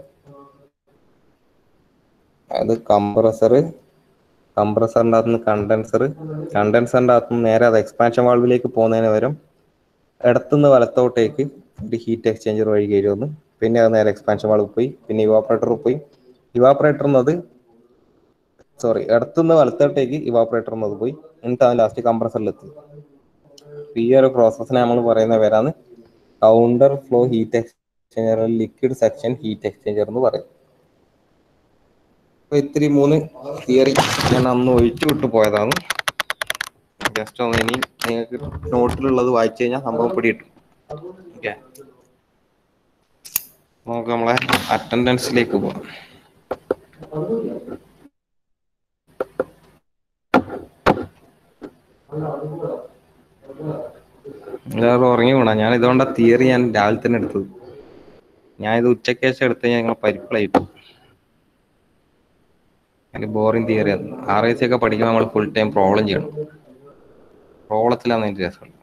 അതായത് കംപ്രസർ, കംപ്രസറിൻ്റെ അകത്തുനിന്ന് കണ്ടൻസർ, കണ്ടൻസറിൻ്റെ അകത്തുനിന്ന് നേരെ അത് എക്സ്പാൻഷൻ വാൾവിലേക്ക് പോകുന്നതിന് പകരം ഇടത്തുനിന്ന് വലത്തോട്ടേക്ക് ഒരു ഹീറ്റ് എക്സ്ചേഞ്ചർ വഴി കയറി വന്ന് പിന്നെ അത് നേരെ എക്സ്പാൻഷൻ വാൾവ് പോയി, പിന്നെ ഇവാപ്പറേറ്ററിൽ പോയി. ഇവാപ്പറേറ്റർ എന്നത് സോറി ഇടത്തുനിന്ന് വലത്തോട്ടേക്ക് ഇവാപ്പറേറ്റർ എന്നത് പോയി, എന്നിട്ട് അത് ലാസ്റ്റ് കംപ്രസറിലെത്തി. ഈ ഒരു പ്രോസസ്സിനെ നമ്മൾ പറയുന്ന പേരാണ് counter flow heat exchanger, liquid section heat exchanger എന്ന് പറയും. അപ്പൊ ഇത്തിരി മൂന്ന് തിയറി ഞാൻ അന്ന് ഒഴിച്ചു വിട്ടു പോയതാണ്. ജസ്റ്റ് ഒന്ന് ഇനി നിങ്ങൾക്ക് നോട്ടിലുള്ളത് വായിച്ചു കഴിഞ്ഞാൽ സംഭവം പിടിയിട്ടു. ഓക്കെ, നമുക്ക് നമ്മളെ അറ്റൻഡൻസിലേക്ക് പോകാം. എല്ലാവരും ഉറങ്ങി പോണ. ഞാൻ ഇതുകൊണ്ടാ തിയറി ഞാൻ രാവിലെ തന്നെ എടുത്തത്. ഞാൻ ഇത് ഉച്ചയ്ക്ക് ശേഷം എടുത്ത് ഞങ്ങൾ പരിപ്പിളായിട്ടു. അതിന് boring theory. R I C ഒക്കെ പഠിക്കുമ്പോൾ നമ്മൾ ഫുൾ ടൈം പ്രോബ്ലം ചെയ്യണം. പ്രോബ്ലത്തിലാണ് അതിന്റെ രസം.